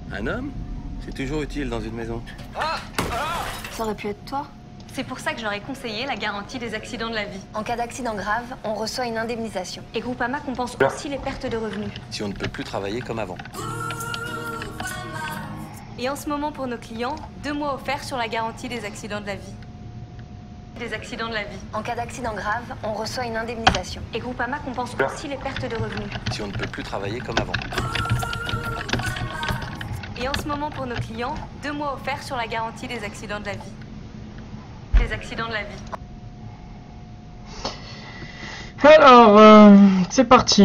Un homme? C'est toujours utile dans une maison. Ça aurait pu être toi. C'est pour ça que j'aurais conseillé la garantie des accidents de la vie. En cas d'accident grave, on reçoit une indemnisation. Et Groupama compense aussi les pertes de revenus. Si on ne peut plus travailler comme avant. Et en ce moment, pour nos clients, 2 mois offerts sur la garantie des accidents de la vie. Des accidents de la vie. En cas d'accident grave, on reçoit une indemnisation. Et Groupama compense aussi les pertes de revenus. Si on ne peut plus travailler comme avant. Et en ce moment, pour nos clients, 2 mois offerts sur la garantie des accidents de la vie. Des accidents de la vie. Alors, c'est parti.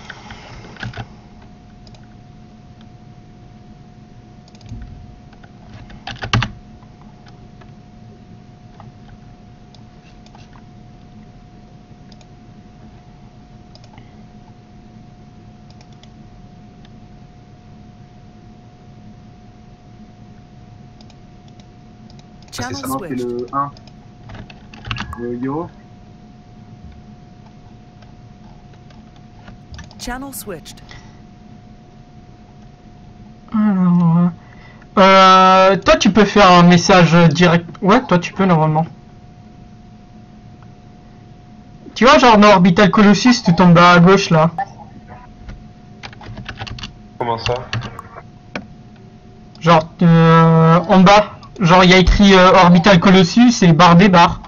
C'est ça, non, c'est le 1. Le yo. Channel switched. Alors, toi tu peux faire un message direct. Ouais, toi tu peux normalement. Tu vois, genre dans Orbital Colossus, tout en bas à gauche là. Comment ça? Genre en bas. Genre il y a écrit Orbital Colossus et barre des barres.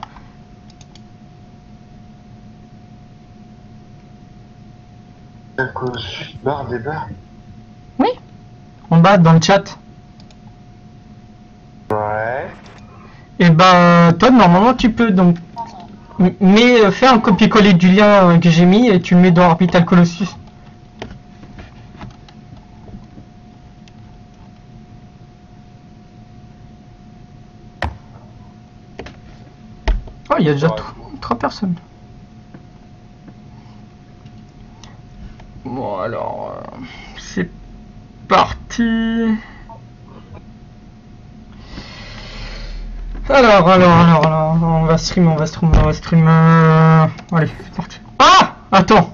Barre des barres? Oui. En bas dans le chat. Ouais. Et ben toi normalement tu peux donc. Mais fais un copier-coller du lien que j'ai mis et tu le mets dans Orbital Colossus. Oh, il y a déjà 3 personnes. Bon, alors, c'est parti. Alors, on va stream. Allez, c'est parti. Ah! Attends.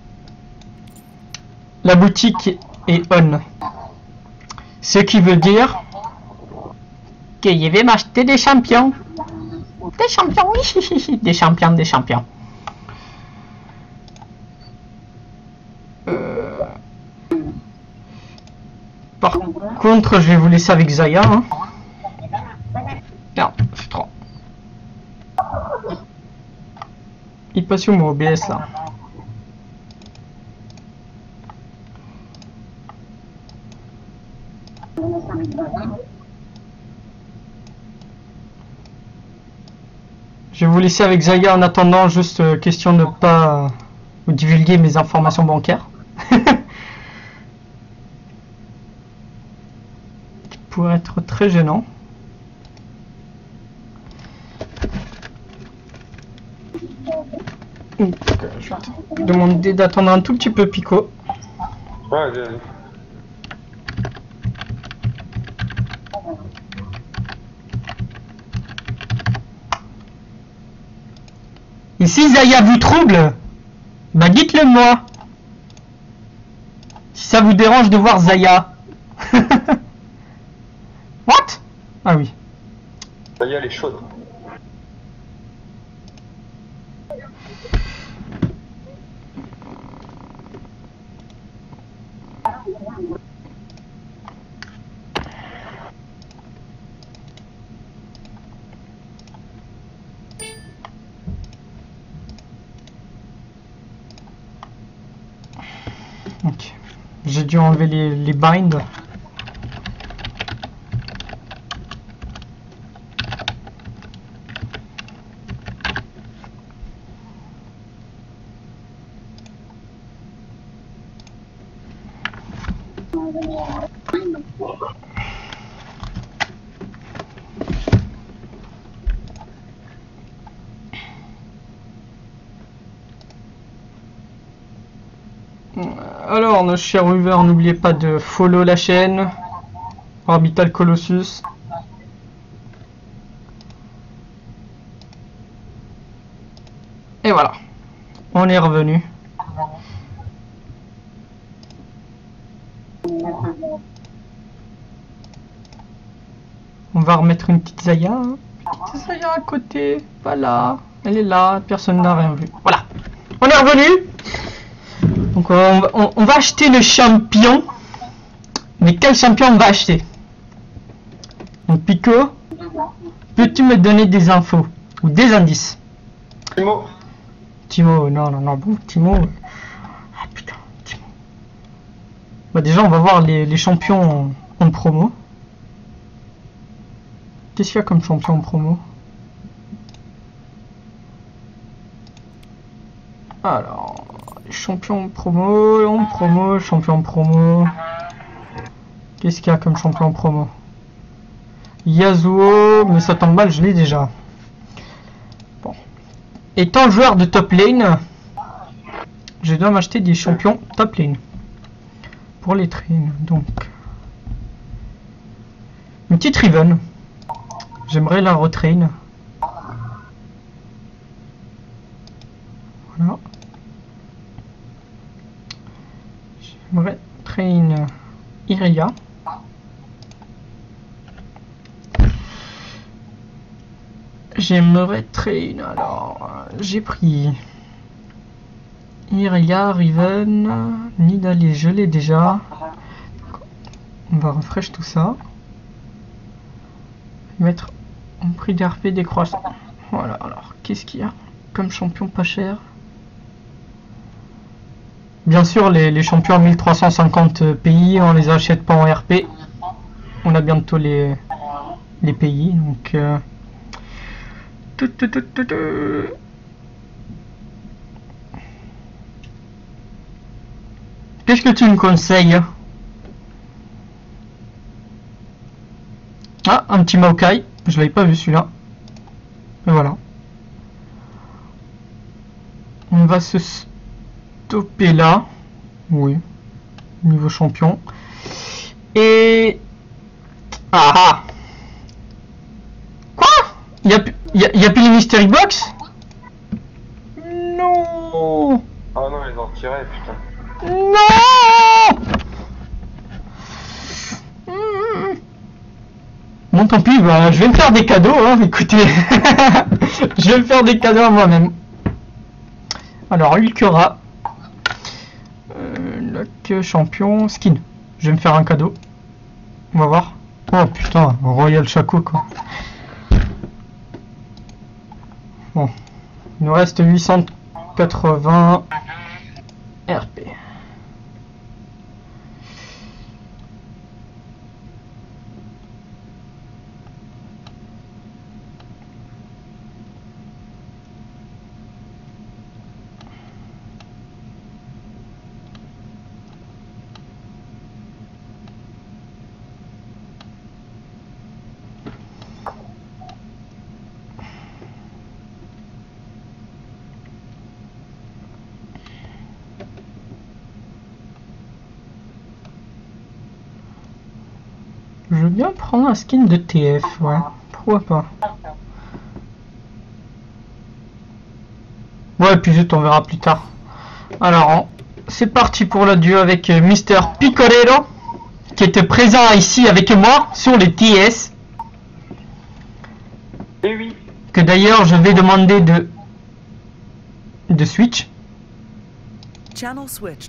La boutique est on. Ce qui veut dire que je vais m'acheter des champions. Des champions, oui, des champions. Par contre, je vais vous laisser avec Zaya. Hein. Non, c'est trop. Il passe où mon OBS là? Je vais vous laisser avec Zaya en attendant, juste question de ne pas vous divulguer mes informations bancaires. Qui pourrait être très gênant. Donc, je vais te demander d'attendre un tout petit peu, Pico. Ouais, vas-y. Et si Zaya vous trouble, bah dites-le moi. Si ça vous dérange de voir Zaya. What? Ah oui. Ça y est, elle est chaude. Ok. J'ai dû enlever les binds. Alors, nos chers viewers, n'oubliez pas de follow la chaîne Orbital Colossus. Et voilà, on est revenu. On va remettre une petite Zaya. Hein. Petite Zaya à côté. Voilà. Elle est là. Personne n'a rien vu. Voilà. On est revenu. Donc on va acheter le champion. Mais quel champion on va acheter? Donc Pico, peux-tu me donner des infos? Ou des indices? Timo, non, bon, Timo. Ah putain, Timo. Bah déjà on va voir les champions en promo. Qu'est-ce qu'il y a comme champion en promo? Alors, champion promo, champion promo. Qu'est-ce qu'il y a comme champion promo? Yasuo, mais ça tombe mal, je l'ai déjà. Bon. Étant joueur de top lane, je dois m'acheter des champions top lane. Pour les trains, donc. Une petite Riven. J'aimerais la retrain. Voilà. J'aimerais train Irelia. J'aimerais train. Alors, j'ai pris Irelia, Riven, Nidalee, je l'ai déjà. On va refresh tout ça. Mettre en prix d'RP décroissant. Voilà, alors, qu'est-ce qu'il y a comme champion pas cher? Bien sûr, les champions à 1350 pays, on les achète pas en RP. On a bientôt les pays, donc... Qu'est-ce que tu me conseilles? Ah, un petit Maokai. Je l'avais pas vu celui-là. Et voilà. On va se stopper là. Oui. Niveau champion. Et... Ah! Quoi? Il y a plus les Mystery Box? Non! Ah non, ils en tiraient, putain. Non! Bon, tant pis, bah, je vais me faire des cadeaux, hein, écoutez. Je vais me faire des cadeaux à moi-même. Alors, Ulcura. Lock champion, skin. Je vais me faire un cadeau. On va voir. Oh putain, Royal Chaco, quoi. Bon. Il nous reste 880 RP. Je veux bien prendre un skin de TF, ouais. Pourquoi pas? Ouais, puis juste on verra plus tard. Alors, c'est parti pour l'adieu avec Mister Picorero, qui était présent ici avec moi sur les TS. Et oui. Que d'ailleurs je vais demander de switch. Channel switched.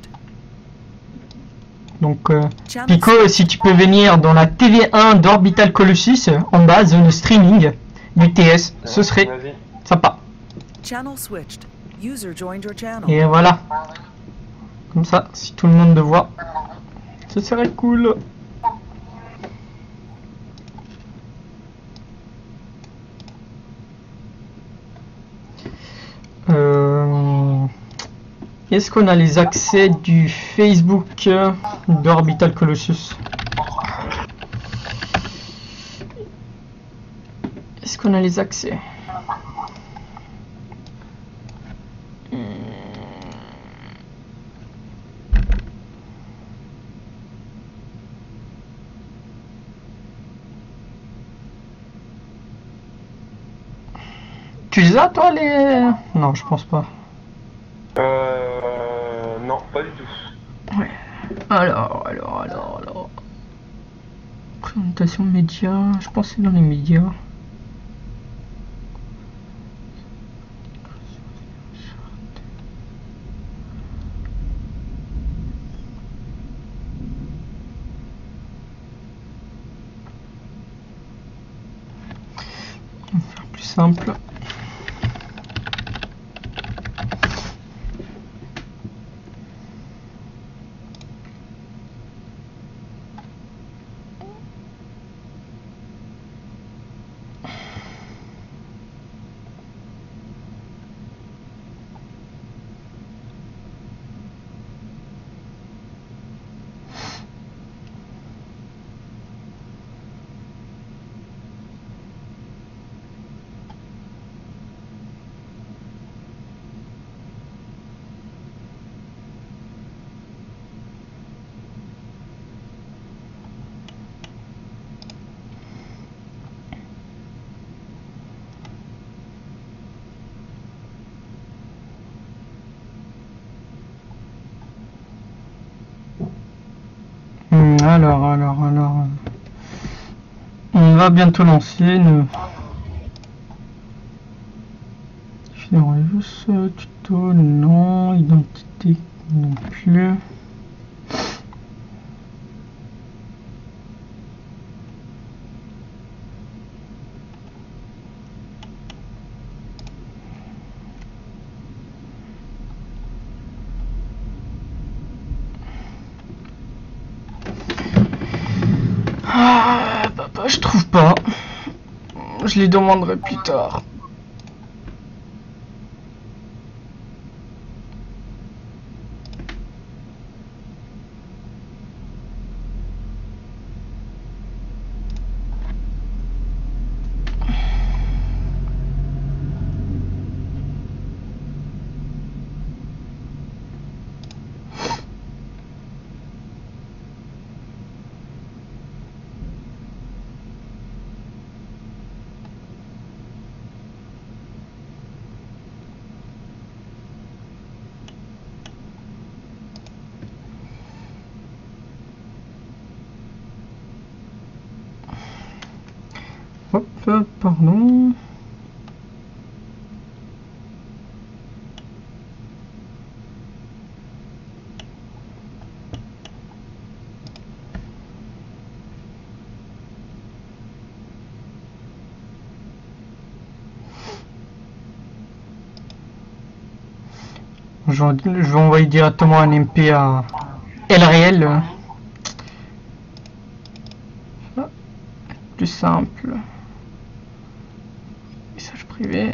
Donc Pico, si tu peux venir dans la TV1 d'Orbital Colossus en bas, zone streaming du TS, ce serait sympa. Channel switched. User joined your channel. Et voilà. Comme ça, si tout le monde le voit, ce serait cool. Est-ce qu'on a les accès du Facebook d'Orbital Colossus? Est-ce qu'on a les accès? Tu les as toi les... Non, je pense pas. Non, pas du tout. Ouais. Alors. Présentation médias, je pense que c'est dans les médias. On va faire plus simple. Alors, on va bientôt lancer une juste tuto, non, identité non plus. Je trouve pas. Je les demanderai plus tard. Hop, pardon. Je vais envoyer directement un MP à LRL. Plus simple. Message privé.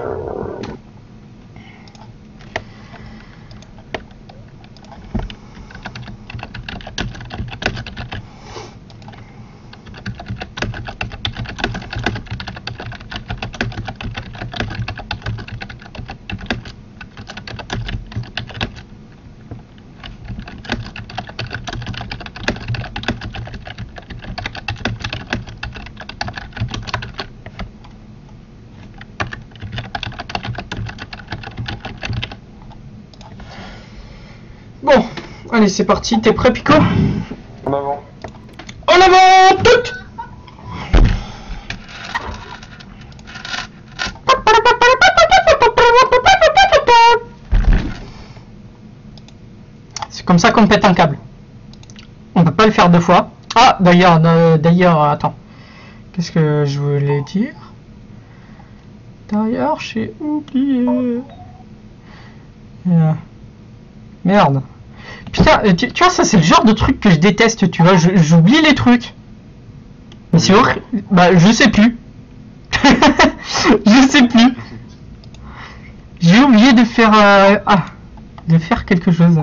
Bon, allez, c'est parti. T'es prêt, Pico? En avant. En avant, toutes. C'est comme ça qu'on pète un câble. On peut pas le faire deux fois. Ah, d'ailleurs, attends. Qu'est-ce que je voulais dire? D'ailleurs, j'ai oublié. Merde. Putain, tu vois, ça c'est le genre de truc que je déteste, tu vois, j'oublie les trucs. Mais c'est horrible. Bah, je sais plus. Je sais plus. J'ai oublié de faire... de faire quelque chose.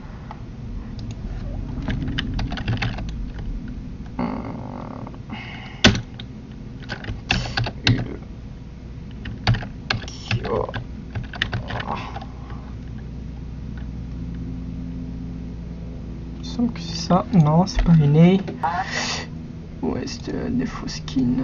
Il me semble que c'est ça. Non, c'est pas une Ouest des faux skins.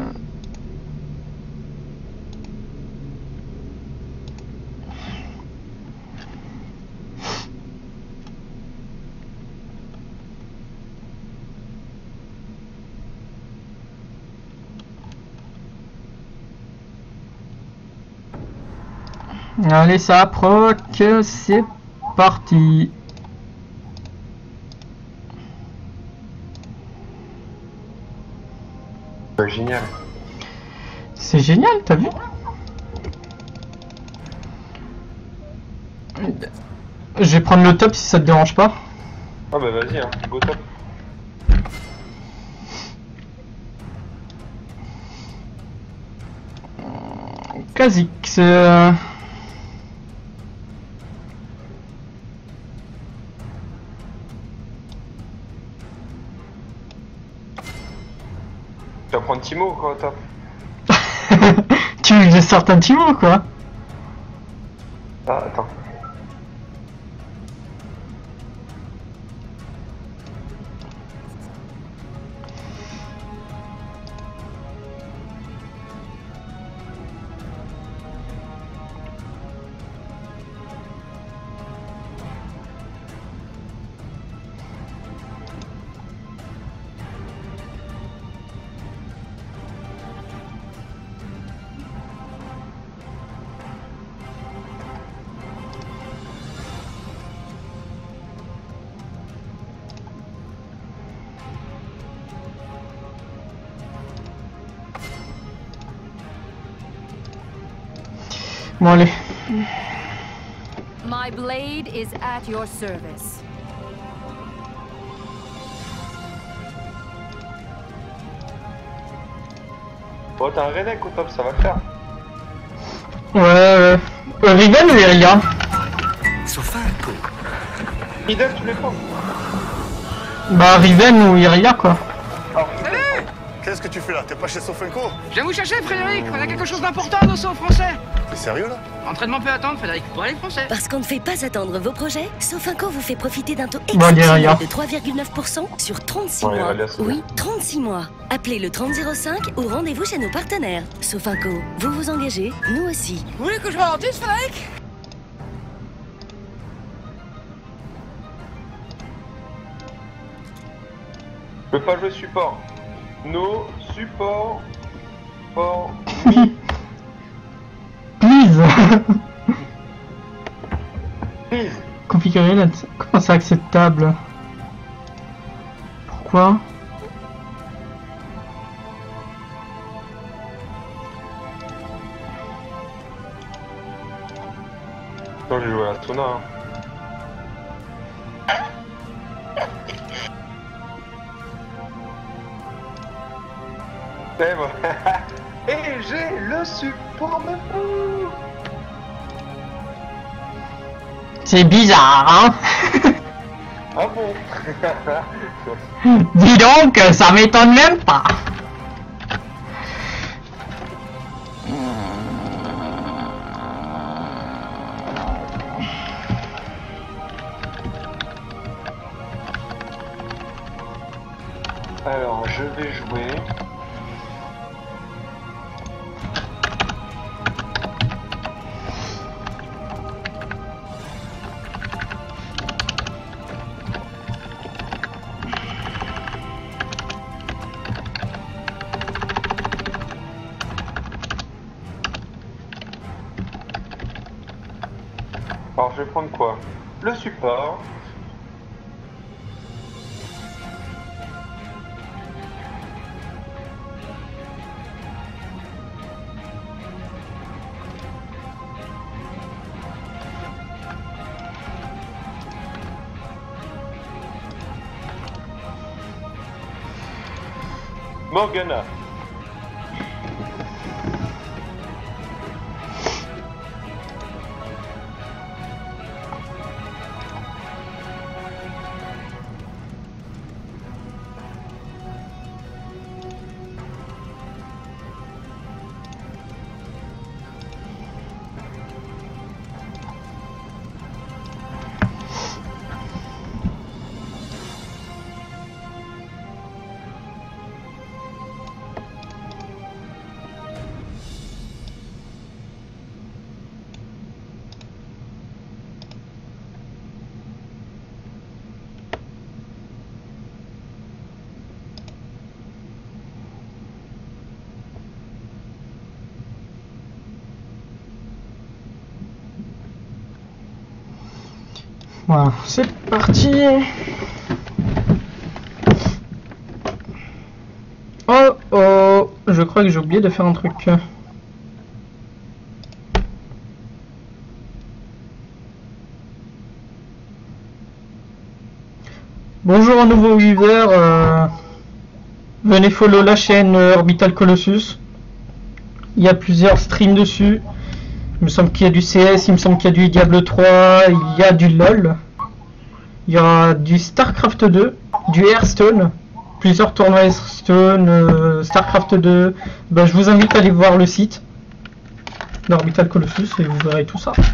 Allez, ça proc, c'est parti. Génial. C'est génial, t'as vu? Je vais prendre le top si ça te dérange pas. Ah bah vas-y, hein, go top. Kha'Zix. Tu vas prendre Timo ou quoi, top? Tu veux que je sorte un petit mot quoi? Ah, attends. Bon allez. My blade is at your service. Bon, t'as un Redneck au top, ça va le faire. Ouais. Riven ou Iria? Idem, tu les prends. Bah Riven ou Iria quoi. Qu'est-ce que tu fais là? T'es pas chez Sofinco? Je viens vous chercher, Frédéric. On a quelque chose d'important à nos français. T'es sérieux là? L'entraînement peut attendre, Frédéric. Pour aller français. Parce qu'on ne fait pas attendre vos projets, Sofinco vous fait profiter d'un taux Bon, exceptionnel de 3,9% sur 36 Ouais, mois. allez, c'est Oui, 36 mois. Appelez le 3005 ou rendez-vous chez nos partenaires. Sofinco, vous vous engagez, nous aussi. Vous voulez que je ralentisse, Frédéric? Je peux pas jouer support. No support. For Please. please. Configurer la... Comment c'est acceptable? Pourquoi? Non, j'ai joué à la Sona. Hein. Et voilà. Et j'ai le support maintenant. C'est bizarre, hein? Ah bon? Dis donc, ça m'étonne même pas. Alors, je vais jouer. Alors, je vais prendre quoi? Le support. Morgana. Voilà, c'est parti. Oh oh, je crois que j'ai oublié de faire un truc. Bonjour un nouveau viewer, venez follow la chaîne Orbital Colossus. Il y a plusieurs streams dessus. Il me semble qu'il y a du CS, il me semble qu'il y a du Diablo 3, il y a du LOL. Il y aura du StarCraft 2, du Hearthstone, plusieurs tournois Hearthstone, StarCraft 2. Ben, je vous invite à aller voir le site d'Orbital Colossus et vous verrez tout ça.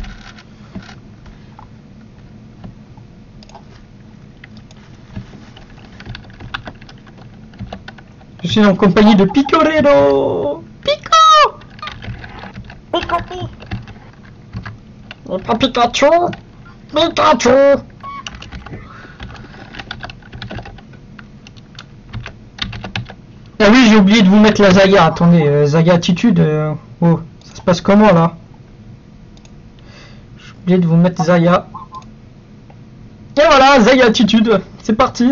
Je suis en compagnie de Picorero. Pico! Pico! Pas Pikachu! Pikachu! Ah oui, j'ai oublié de vous mettre la Zaya. Attendez, Zaya attitude. Oh, ça se passe comment là? J'ai oublié de vous mettre Zaya. Et voilà, Zaya attitude. C'est parti.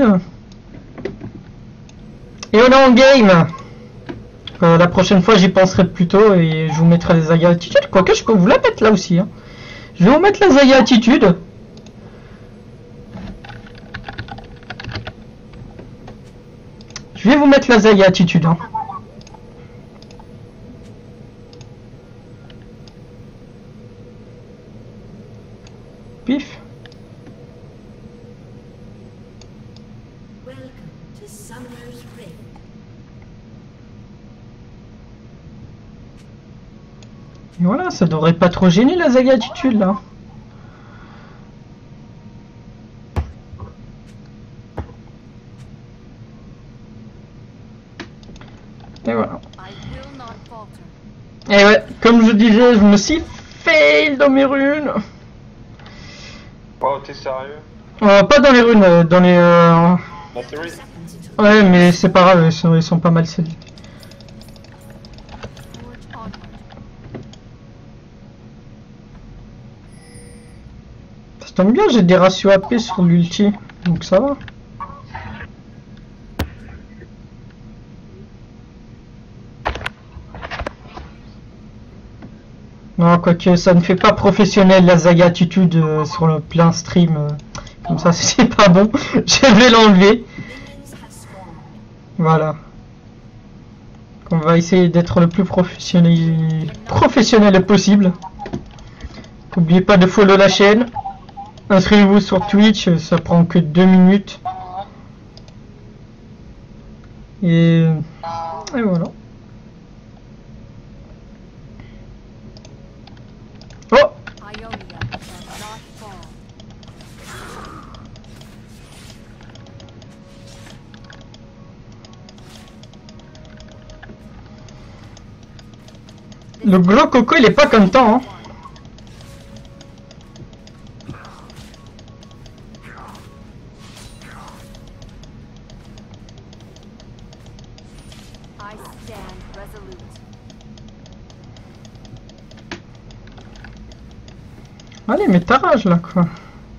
Et on est en game. La prochaine fois j'y penserai plus tôt et je vous mettrai les Zaya attitude. Quoique je peux vous la mettre là aussi. Hein. Je vais vous mettre la Zaya attitude. Je vais vous mettre la Zaya attitude. Hein. Pif. Et voilà, ça devrait pas trop gêner la Zaya attitude là. Et voilà. Et ouais, comme je disais, je me suis fail dans mes runes. Oh, t'es sérieux? Pas dans les runes, dans les... Battery. Ouais, mais c'est pas grave, ils sont pas mal scellés. Ça tombe bien, j'ai des ratios AP sur l'ulti, donc ça va. Non, quoique ça ne fait pas professionnel la Zaya attitude sur le plein stream. Comme ça, c'est pas bon. Je vais l'enlever. Voilà. On va essayer d'être le plus professionnel possible. N'oubliez pas de follow la chaîne. Inscrivez-vous sur Twitch, ça prend que 2 minutes. Et voilà. Oh! Le gros coco il est pas content hein. Allez, mais ta rage là quoi.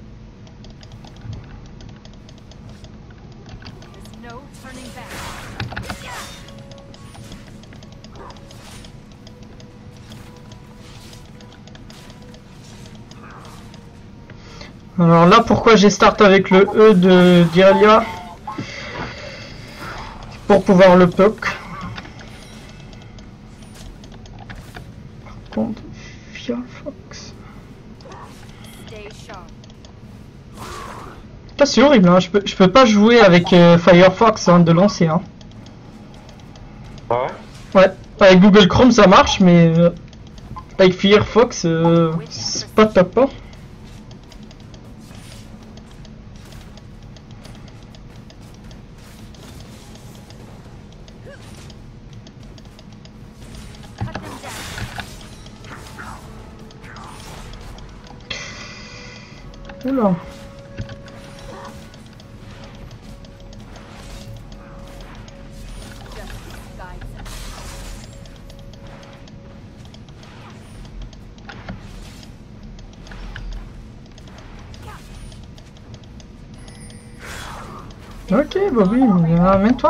Alors là, pourquoi j'ai start avec le E de d'Irelia? Pour pouvoir le poke. Par contre, Firefox. C'est horrible, hein. Je peux pas jouer avec Firefox hein, de lancer. Hein. Ah ouais? Ouais, avec Google Chrome ça marche, mais avec Firefox c'est pas top. Hein. Oula. Ok, Bobby, amène-toi.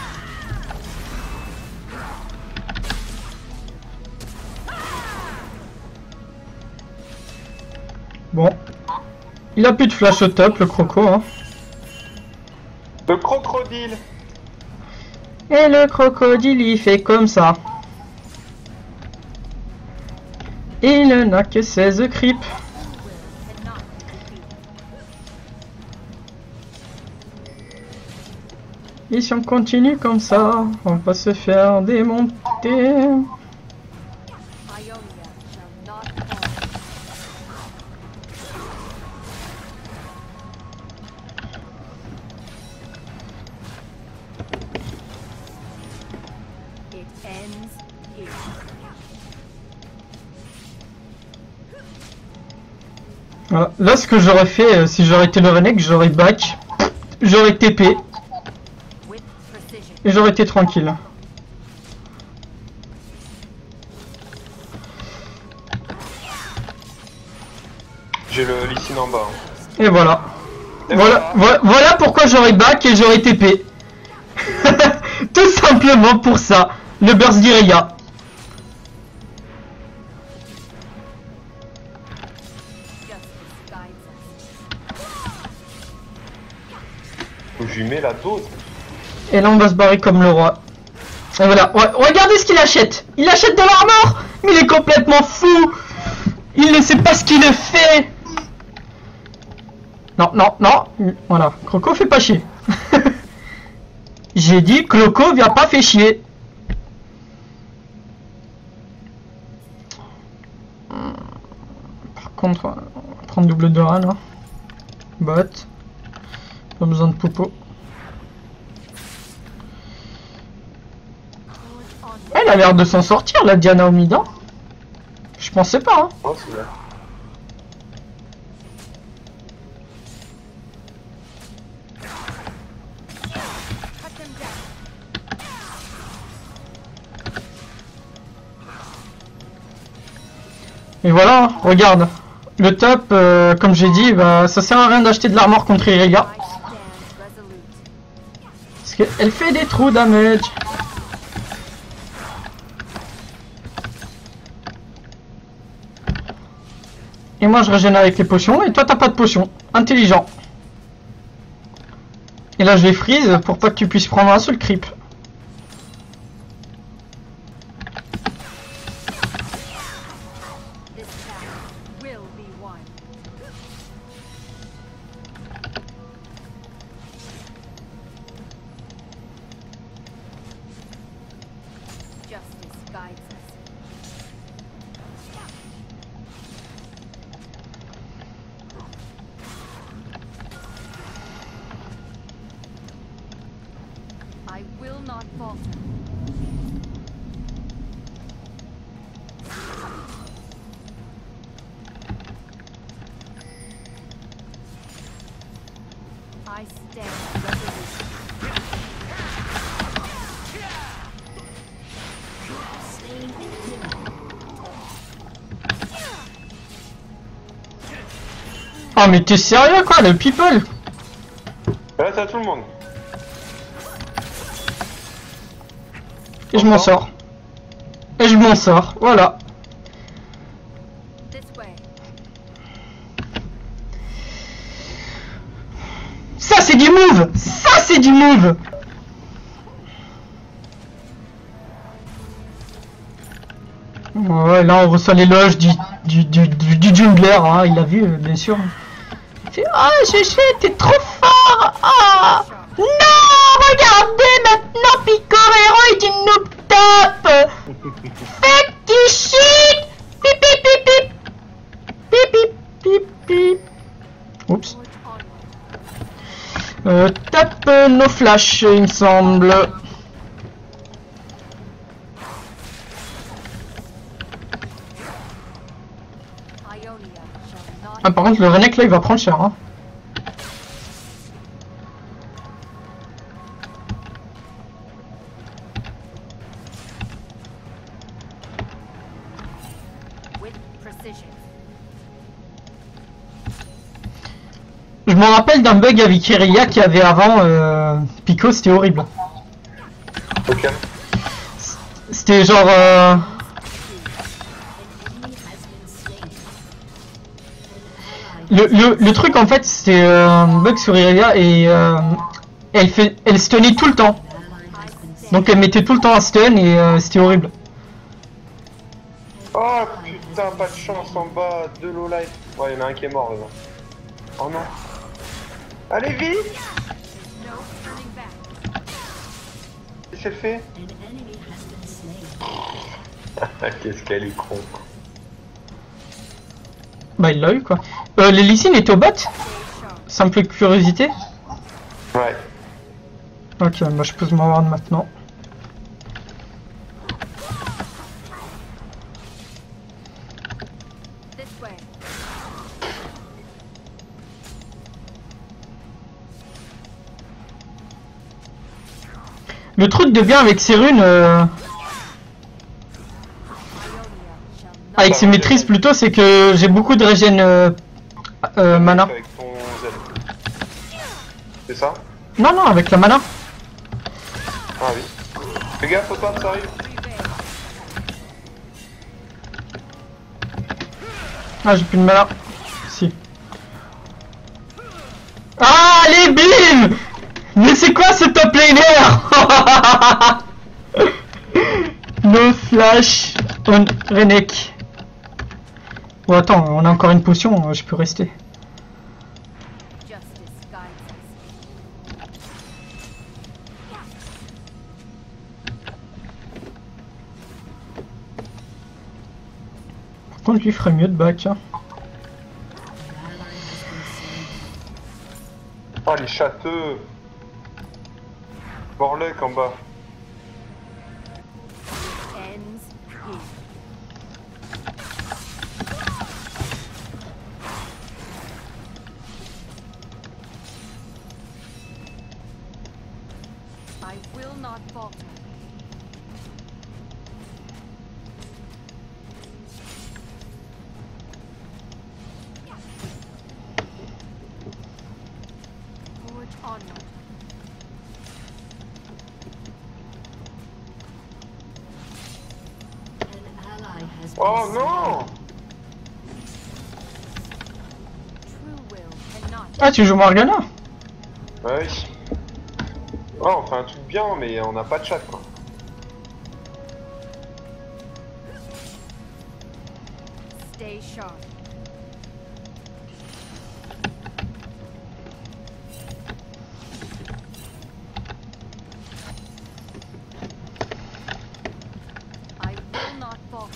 Bon. Il a plus de flash au top, le croco, hein. Le crocodile. Et le crocodile, il fait comme ça. Il n'a que 16 creeps. Et si on continue comme ça, on va se faire démonter. Voilà. Là, ce que j'aurais fait, si j'aurais été le Renek, j'aurais back, j'aurais TP, et j'aurais été tranquille. J'ai le Lee Sin en bas. Et voilà. Voilà pourquoi j'aurais back et j'aurais TP. Tout simplement pour ça. Le burst d'Irelia. Je lui mets la dose. Et là on va se barrer comme le roi. Et voilà, regardez ce qu'il achète. Il achète de l'armor. Mais il est complètement fou. Il ne sait pas ce qu'il fait. Non, non, non. Voilà, Croco fait pas chier. J'ai dit Croco vient pas fait chier. Par contre, on va prendre double de ran là. Bot. Pas besoin de popo. Elle a l'air de s'en sortir, la Diana au Midan. Je pensais pas, hein. Oh, c'est là. Et voilà, regarde. Le top, comme j'ai dit, bah, ça sert à rien d'acheter de l'armor contre Irelia. Parce qu'elle fait des trous damage. Et moi je régénère avec les potions, et toi t'as pas de potions. Intelligent. Et là je vais freeze pour pas que tu puisses prendre un seul creep. I will not falter. I stand resolute. Oh mais t'es sérieux quoi, le people? Là c'est à tout le monde. Et je m'en sors. Et je m'en sors, voilà. Ça c'est du move. Ça c'est du move. Ouais, là on reçoit l'éloge du jungler, hein, il a vu bien sûr. Il fait ah GG t'es trop fort. Ah non regardez maintenant Picorero est une noob top. Faites du shit. Pip pip pip pip. Pip pip pip pip. Oups. Tape nos flashs il me semble. Ah par contre le Renek là il va prendre cher hein. Je me rappelle d'un bug avec Irelia qu'il y avait avant Pico, c'était horrible. Ok. C'était genre... Le truc en fait c'était un bug sur Irelia et elle stunnait tout le temps. Donc elle mettait tout le temps un stun et c'était horrible. Oh putain, pas de chance en bas, 2 low life. Ouais, il y en a un qui est mort là. Oh non. Allez vite. Qu'est-ce qu'elle fait? Qu'est-ce qu'elle est con. Bah il l'a eu quoi. Les Lee Sin est au bot? Simple curiosité. Ouais. Ok, moi je peux m'en ward maintenant. Le truc de bien avec ces runes, avec ces maîtrises plutôt, c'est que j'ai beaucoup de régène mana. Avec ton Z. C'est ça? Non, non, avec la mana. Ah oui. Fais gaffe, faut pas, ça arrive. Ah, j'ai plus de mana. Si. Ah, allez, bim! Mais c'est quoi ce top laner? No flash on Renek. Oh attends, on a encore une potion, je peux rester. Par contre lui ferait mieux de back. Hein. Oh les châteux. Borlec en bas. I will not falter. Forge onward. Oh non! Ah, tu joues Morgana? Ouais. Oh, on fait un truc bien, mais on n'a pas de chat quoi. Stay sharp. I will not falter.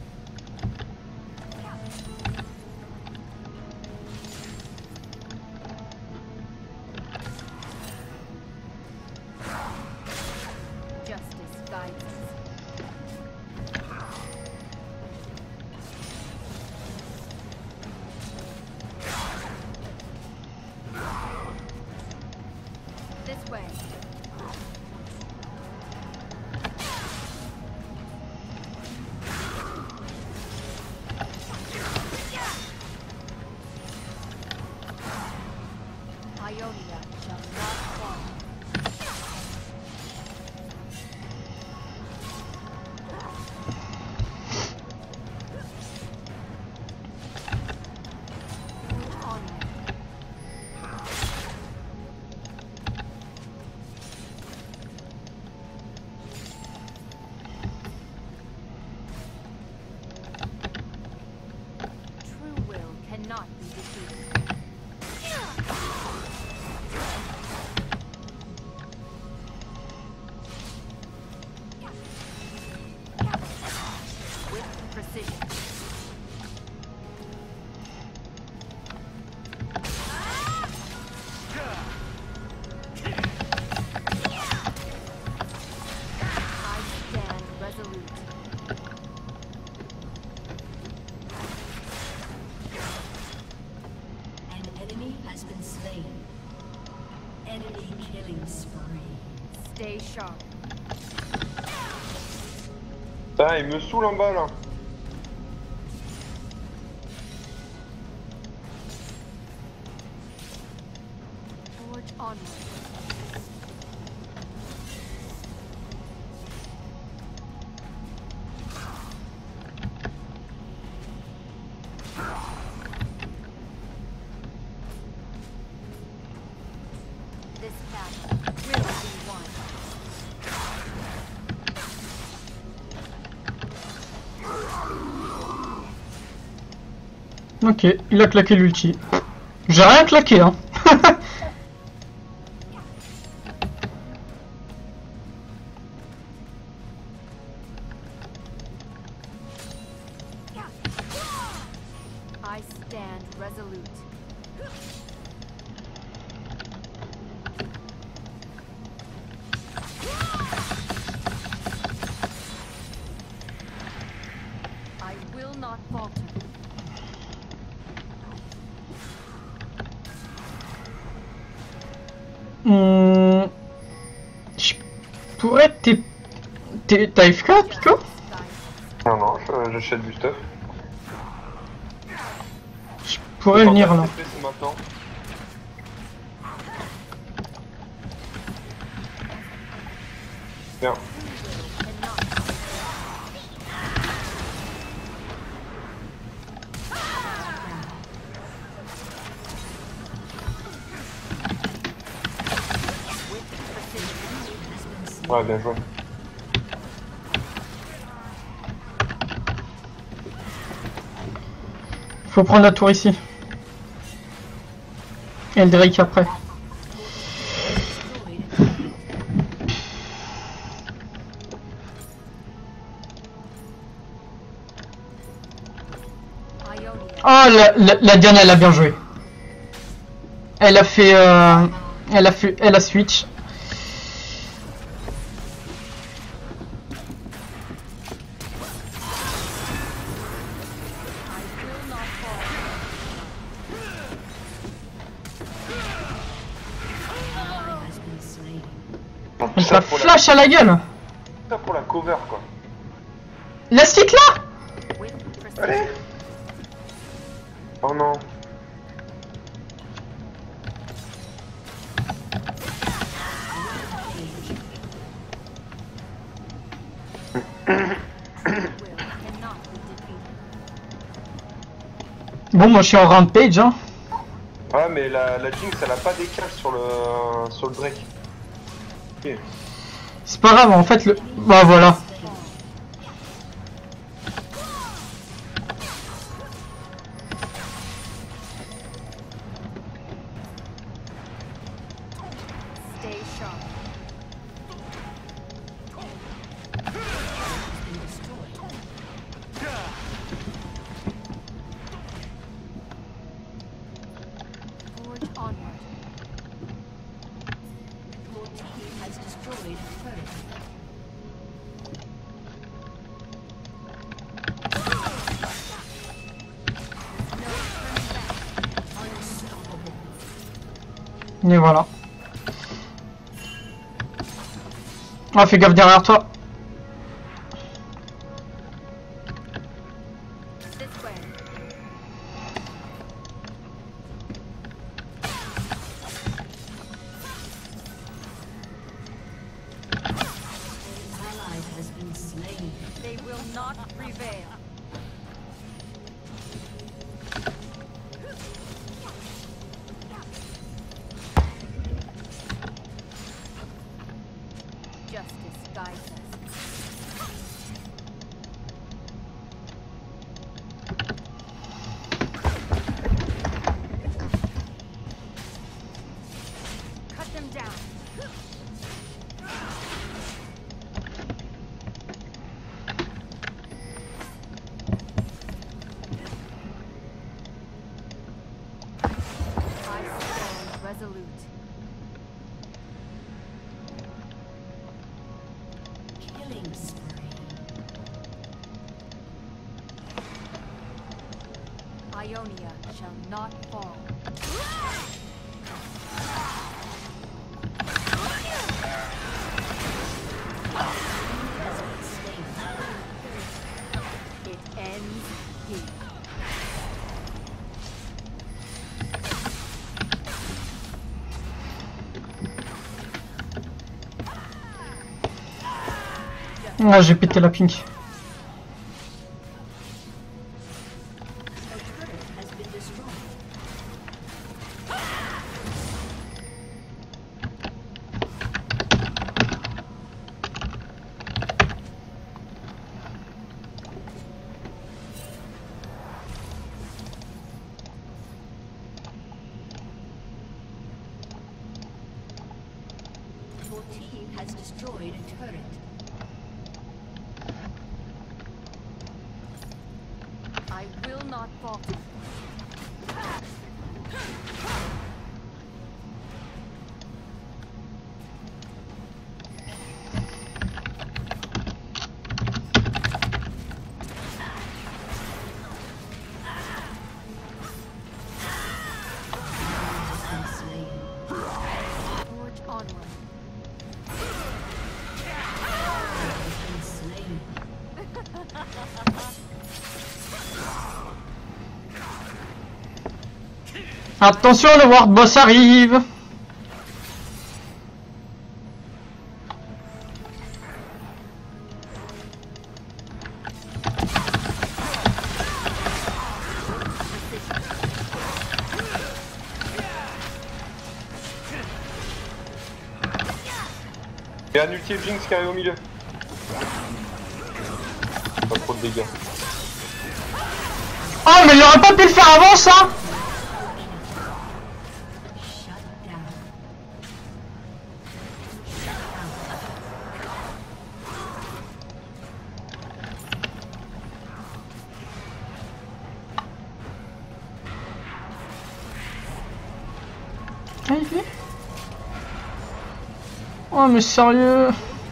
Justice guides us. This way. Ionia shall not fall. True will cannot be defeated. With precision. I stand resolute. An enemy has been slain. Enemy killing spree. Stay sharp. Putain, il me saoule en bas là. Ok, il a claqué l'ulti. J'ai rien claqué, hein. I stand resolute. I will not falter. Je pourrais t'as FK, Pico? Non, non, j'achète du stuff. Je pourrais venir là. C'est maintenant. Bien. Ouais, bien joué. Faut prendre la tour ici. Et le Drake après. Oh, la dernière, elle a bien joué. Elle a fait, elle a switch. Elle se la flash à la gueule. Ça pour la cover quoi. La stick là. Allez. Oh non. Bon, moi je suis en rampage, hein. Ah, mais la Jinx elle a pas décalé sur le Drake. Okay. C'est pas grave, en fait, le. Bah voilà. Et voilà. Ah, fais gaffe derrière toi. Ionia shall not fall. It ends here. Ah, j'ai pété la pink. Your team has destroyed a turret. I will not falter. Attention, le World Boss arrive. Il y a un ulti Jinx qui arrive au milieu. Pas trop de dégâts. Oh, mais il aurait pas pu le faire avant ça. Oh mais sérieux.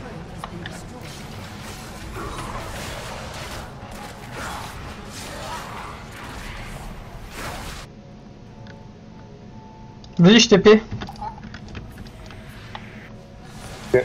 Vas-y, je TP. Ok.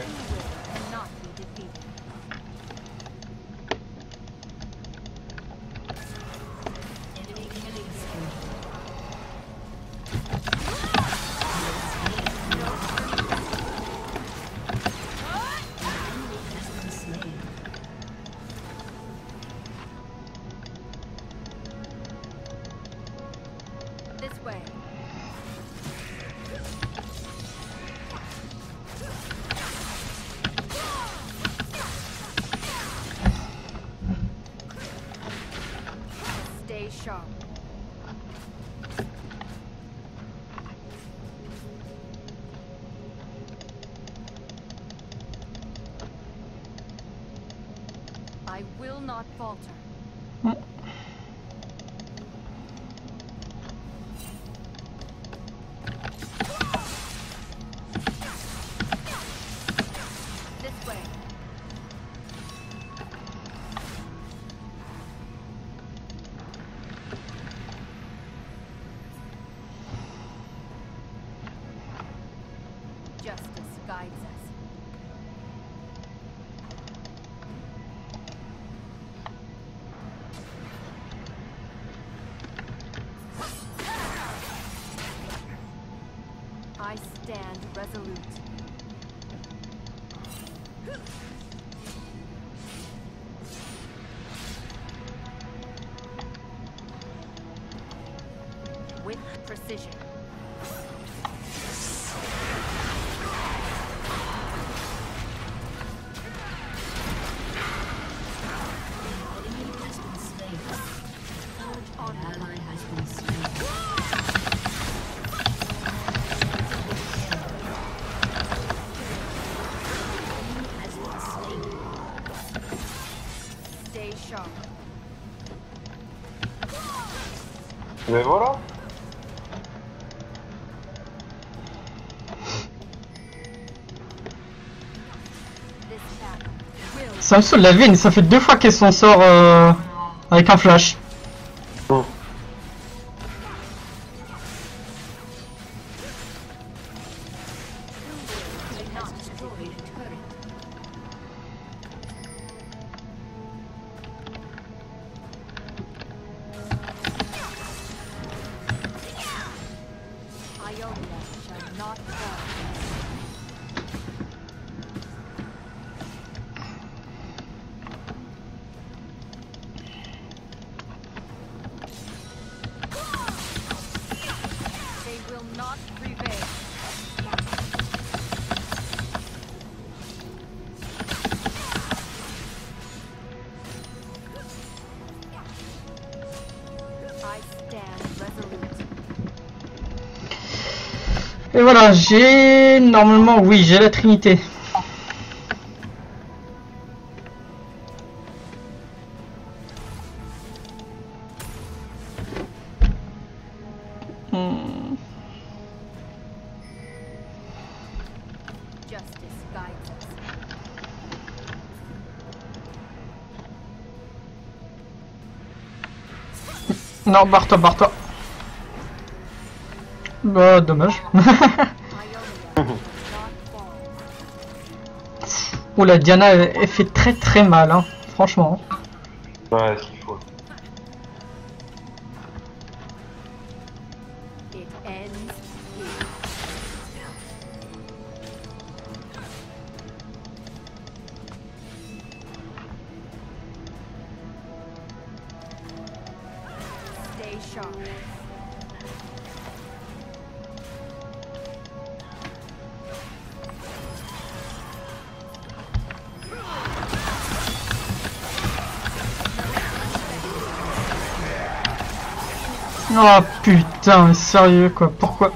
This way. Stay sharp. I will not falter. This way. Justice guides us. I stand resolute. With precision. Stay sharp. Mais voilà. Ça me saoule la Vayne, ça fait 2 fois qu'elle s'en sort avec un flash. Oh. Ionia shall not fall. They will not prevail. Et voilà, j'ai... Normalement, oui, j'ai la Trinité. Justice guides us. Non, barre-toi, barre-toi. Bah, dommage. Oh, la Diana, elle fait très très mal, hein. Franchement. Ouais, ce qu'il faut. It ends here. Stay sharp. Oh putain, sérieux quoi, pourquoi?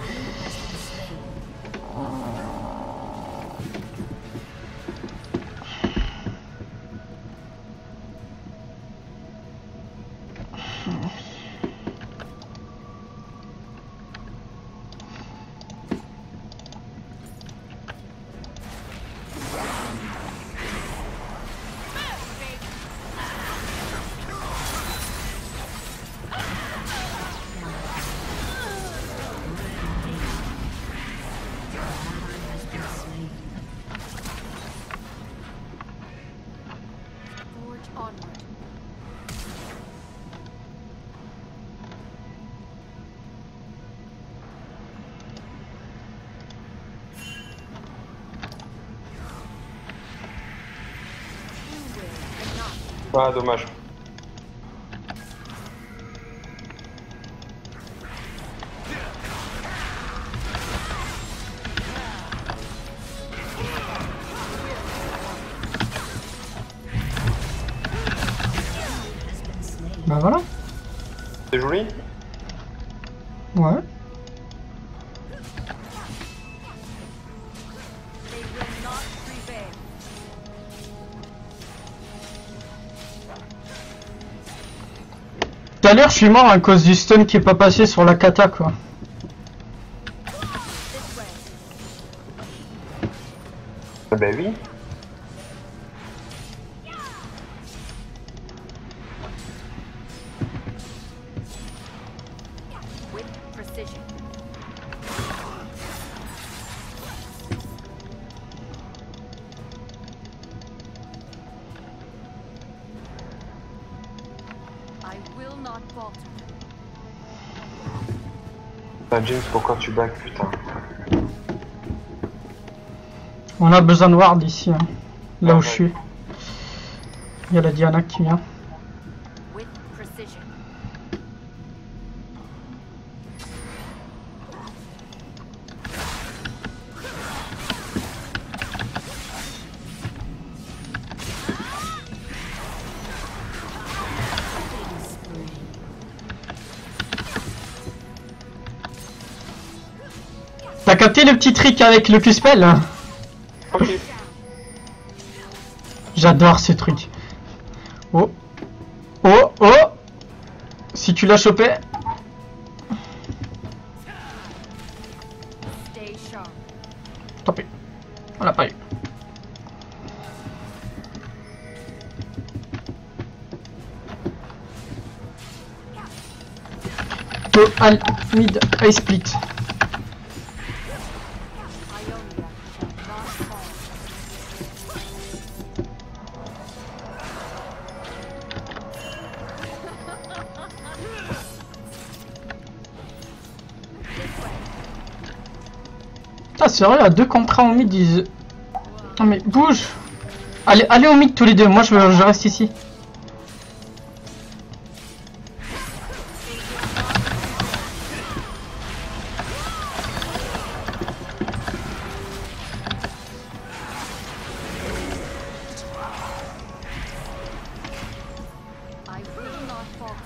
Forge onward. Ah, dommage. Bah voilà. C'est joli. Ouais. They will not prevail. Tout à l'heure, je suis mort à cause du stun qui est pas passé sur la kata quoi. This way. Ah bah oui. With precision. I will not falter. Ah, James, pourquoi tu back, putain? On a besoin de ward ici, hein. Là où je suis. Il y a la Diana qui vient. With precision. T'as capté le petit trick avec le Q-spell hein? Ok. J'adore ce truc. Oh. Oh, oh. Si tu l'as chopé. Stay sharp. Tant pis. On l'a pas eu. Oh, al mid, I split. Ionia shall not fall. Ah sérieux, à 2 contre 1 au mid, ils... Non mais bouge. Allez au mid tous les deux, moi je reste ici. I will not falter.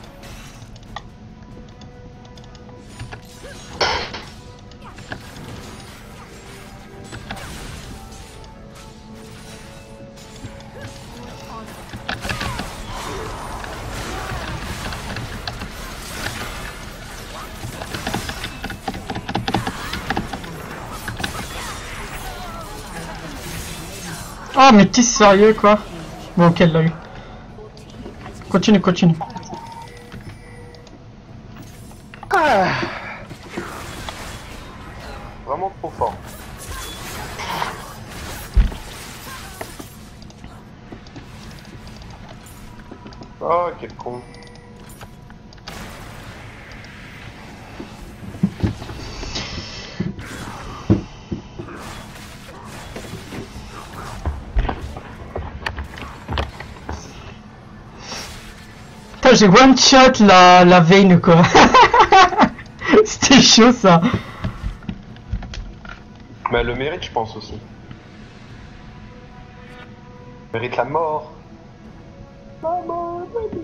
Oh mais t'es sérieux quoi? Bon ok, elle l'a eu. Continue, continue. Ah. Vraiment trop fort. Oh quel con. J'ai one shot la veine quoi. C'était chaud ça. Mais elle le mérite je pense aussi. Elle mérite la mort. La mort.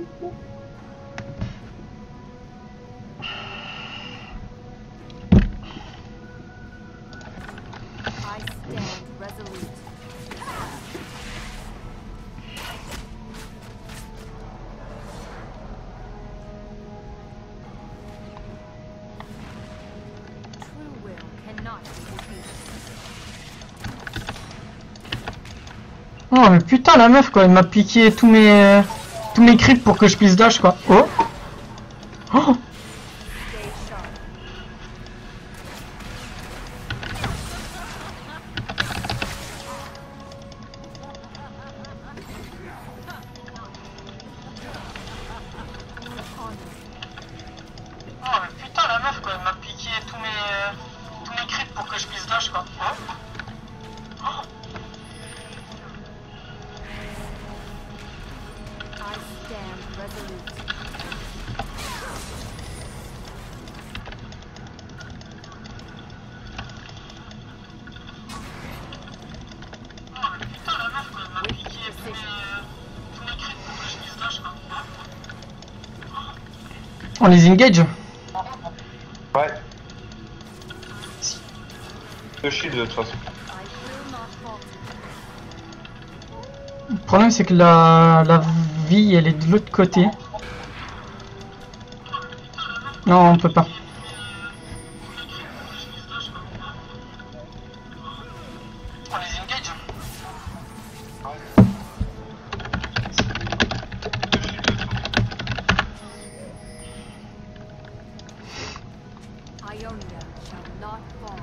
I stand resolute. True will cannot be defeated. Oh mais putain la meuf quoi, elle m'a piqué tous mes creeps pour que je puisse dash quoi. Oh. Oh. Stay sharp. Oh mais putain la meuf quoi, elle m'a piqué tous mes creeps pour que je puisse dash quoi. Oh. Oh. I stand resolute. On les engage? Ouais. Le shield de toute façon. I will not falter. Le problème c'est que la vie elle est de l'autre côté. Non on peut pas. On les engage? Ionia shall not fall.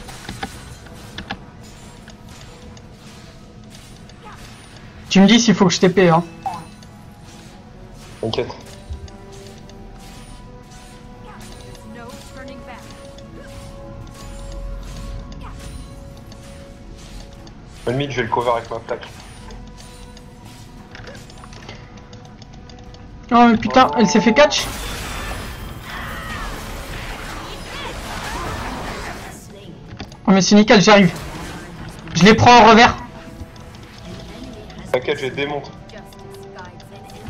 Tu me dis s'il faut que je TP hein. T'inquiète. No turning back. Limite je vais le cover avec ma plaque. Oh mais putain, elle s'est fait catch. Oh mais c'est nickel, j'arrive. Je les prends en revers. T'inquiète, je les démonte. Justice guides it.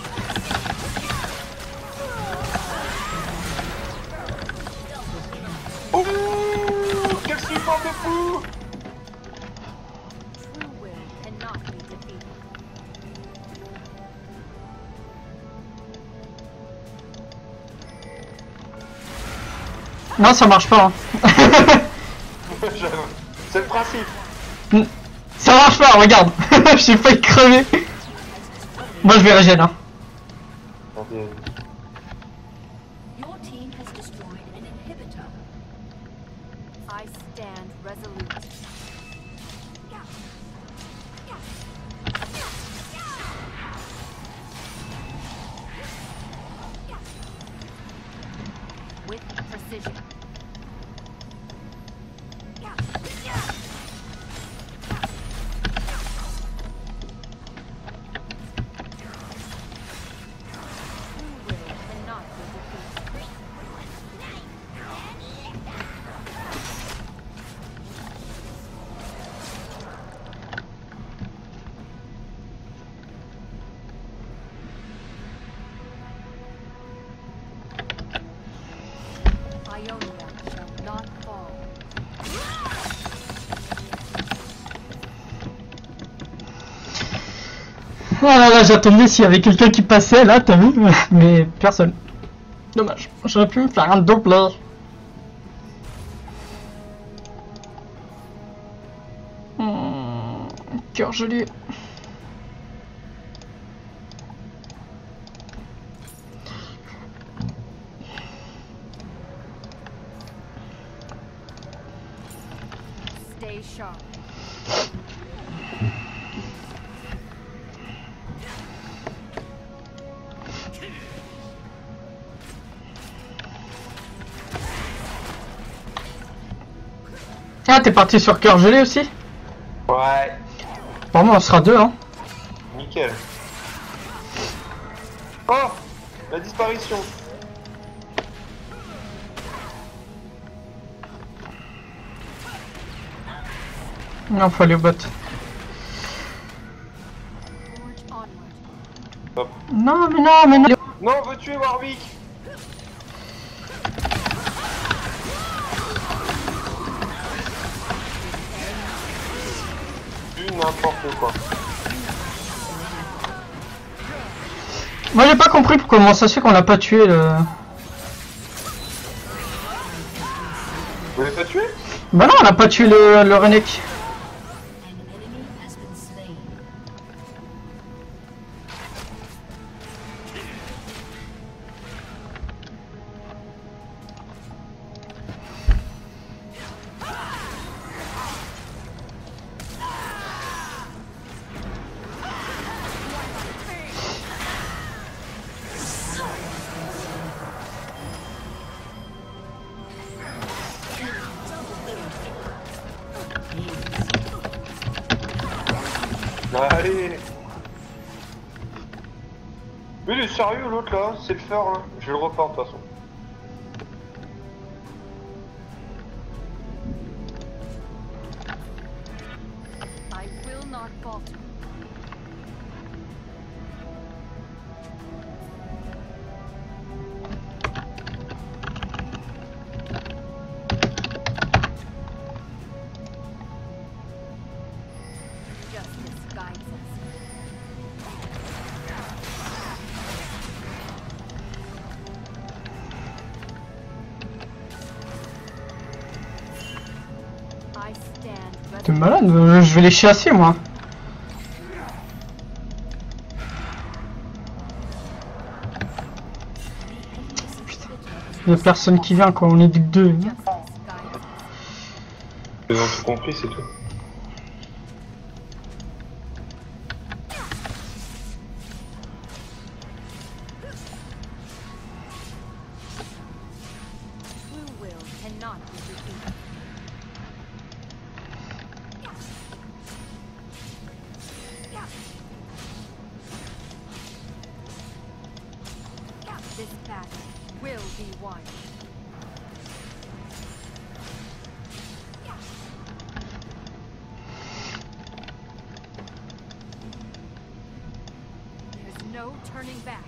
Ouh, quel support de fou! True will cannot be defeated. Non ça marche pas hein. C'est le principe. Ça marche pas, regarde. J'ai failli crever. Moi je vais régénérer hein. Attendez. Your team has destroyed an inhibitor. I stand resolute. With precision. True will cannot be defeated. Ionia shall not fall. Oh là là, j'attendais s'il y avait quelqu'un qui passait là, t'as vu? Mais personne. Dommage, j'aurais pu me faire un double. Cœur gelé. Stay sharp. Ah, t'es parti sur cœur gelé aussi? Ouais. Pour moi, on sera deux, hein. Nickel. Oh, la disparition. Non, faut aller au bot. Hop. Non, mais non, mais non. Non, on veut tuer Warwick. N'importe quoi. Moi, j'ai pas compris comment ça se fait qu'on l'a pas tué le. Vous l'avez pas tué? Bah non, on a pas tué le Renek. Allez. Mais il est sérieux l'autre là, c'est le faire hein. Je vais le refaire de toute façon. I will not falter. Justice guides us. I stand T'es malade, je vais les chasser moi. Y'a personne qui vient quand on est deux. Ils ont tout compris, c'est tout. True will cannot be defeated. This battle will be won. There's no turning back.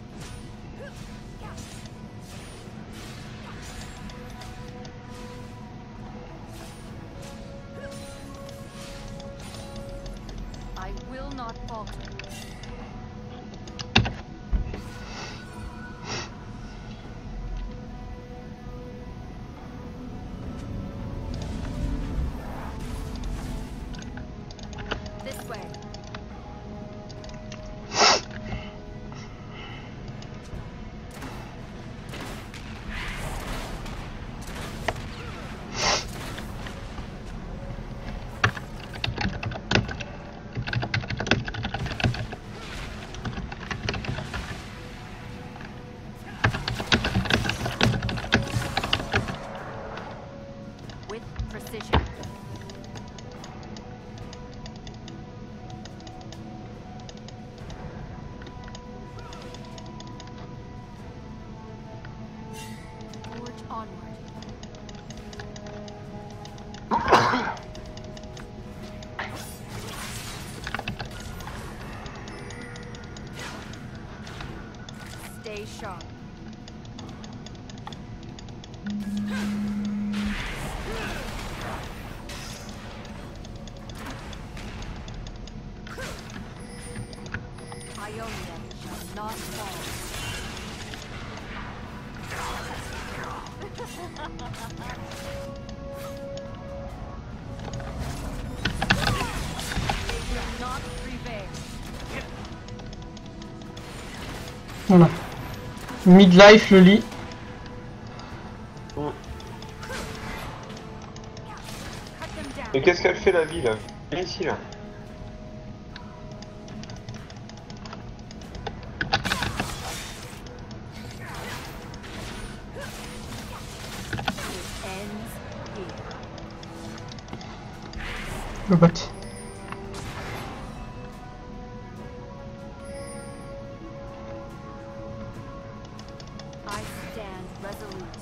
I will not falter. This way. With precision. Forge onward. Stay sharp. Ionia shall not fall. Not Voilà. Midlife, le lit. Et qu'est-ce qu'elle fait la vie là? Viens ici là. Le bot. I stand resolute.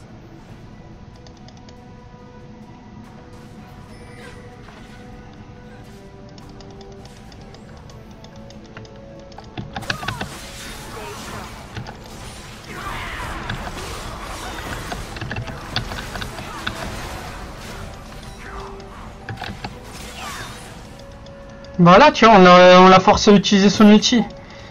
Voilà, tu vois, on l'a forcé à utiliser son ulti.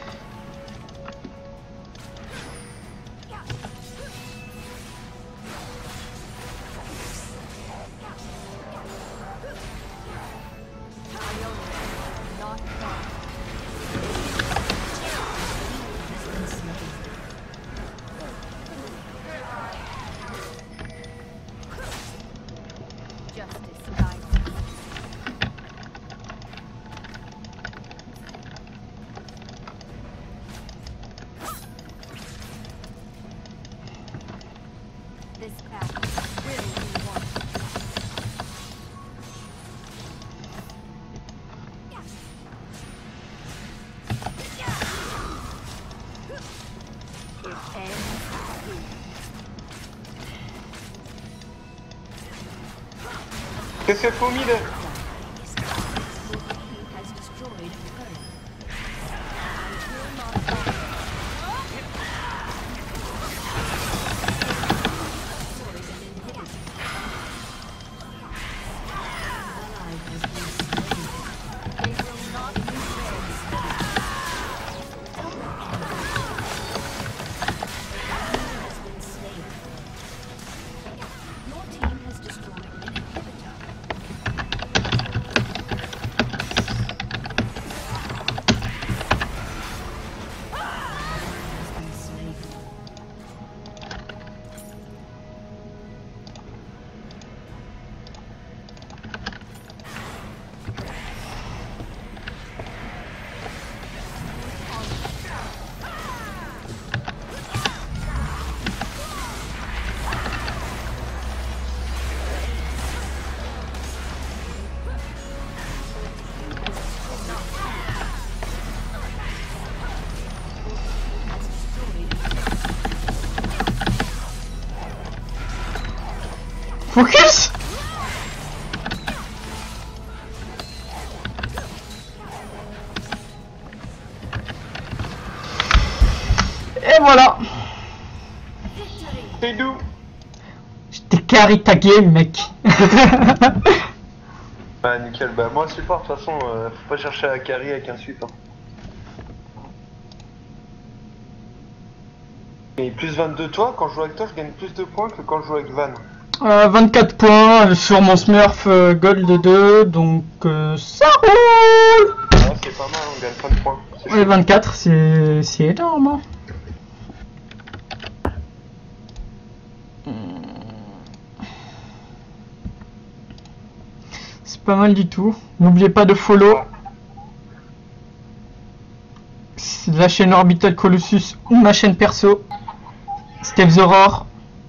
This path will be one. It ends here. Qu'est-ce qu'elle fait au mid? Focus! Et voilà! C'est doux! Je t'ai carry ta game, mec! Bah nickel, bah moi support de toute façon, faut pas chercher à carry avec un support. Et plus 22 toi, quand je joue avec toi je gagne plus de points que quand je joue avec Van. 24 points sur mon Smurf Gold 2, donc ça roule! Ouais, c'est pas mal, on gagne plein de points. Ouais, 24, c'est énorme. Hein. C'est pas mal du tout. N'oubliez pas de follow la chaîne Orbital Colossus ou ma chaîne perso, Steve the Roar.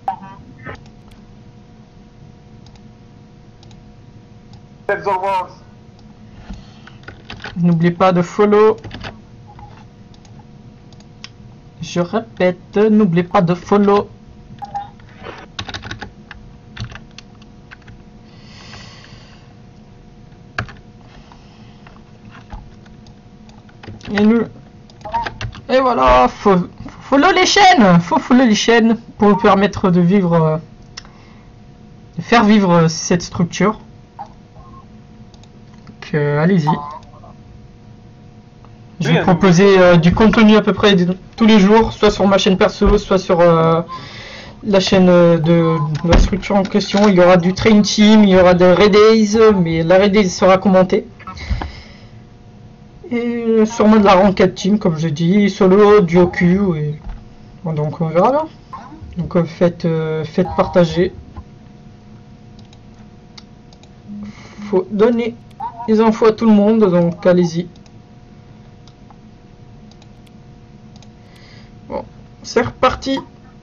N'oubliez pas de follow. Je répète, n'oubliez pas de follow. Et voilà, faut follow les chaînes. Faut follow les chaînes pour vous permettre de vivre, de faire vivre cette structure. Donc allez-y. Je vais proposer du contenu à peu près tous les jours, soit sur ma chaîne perso, soit sur la chaîne de la structure en question. Il y aura du Train Team, il y aura des Red Days, mais la Red Days sera commentée. Et sûrement de la Ranked Team, comme je dis, solo, duo Q, et Bon, donc on verra là. Donc faites partager. Faut donner les infos à tout le monde, donc allez-y. Bon, c'est reparti.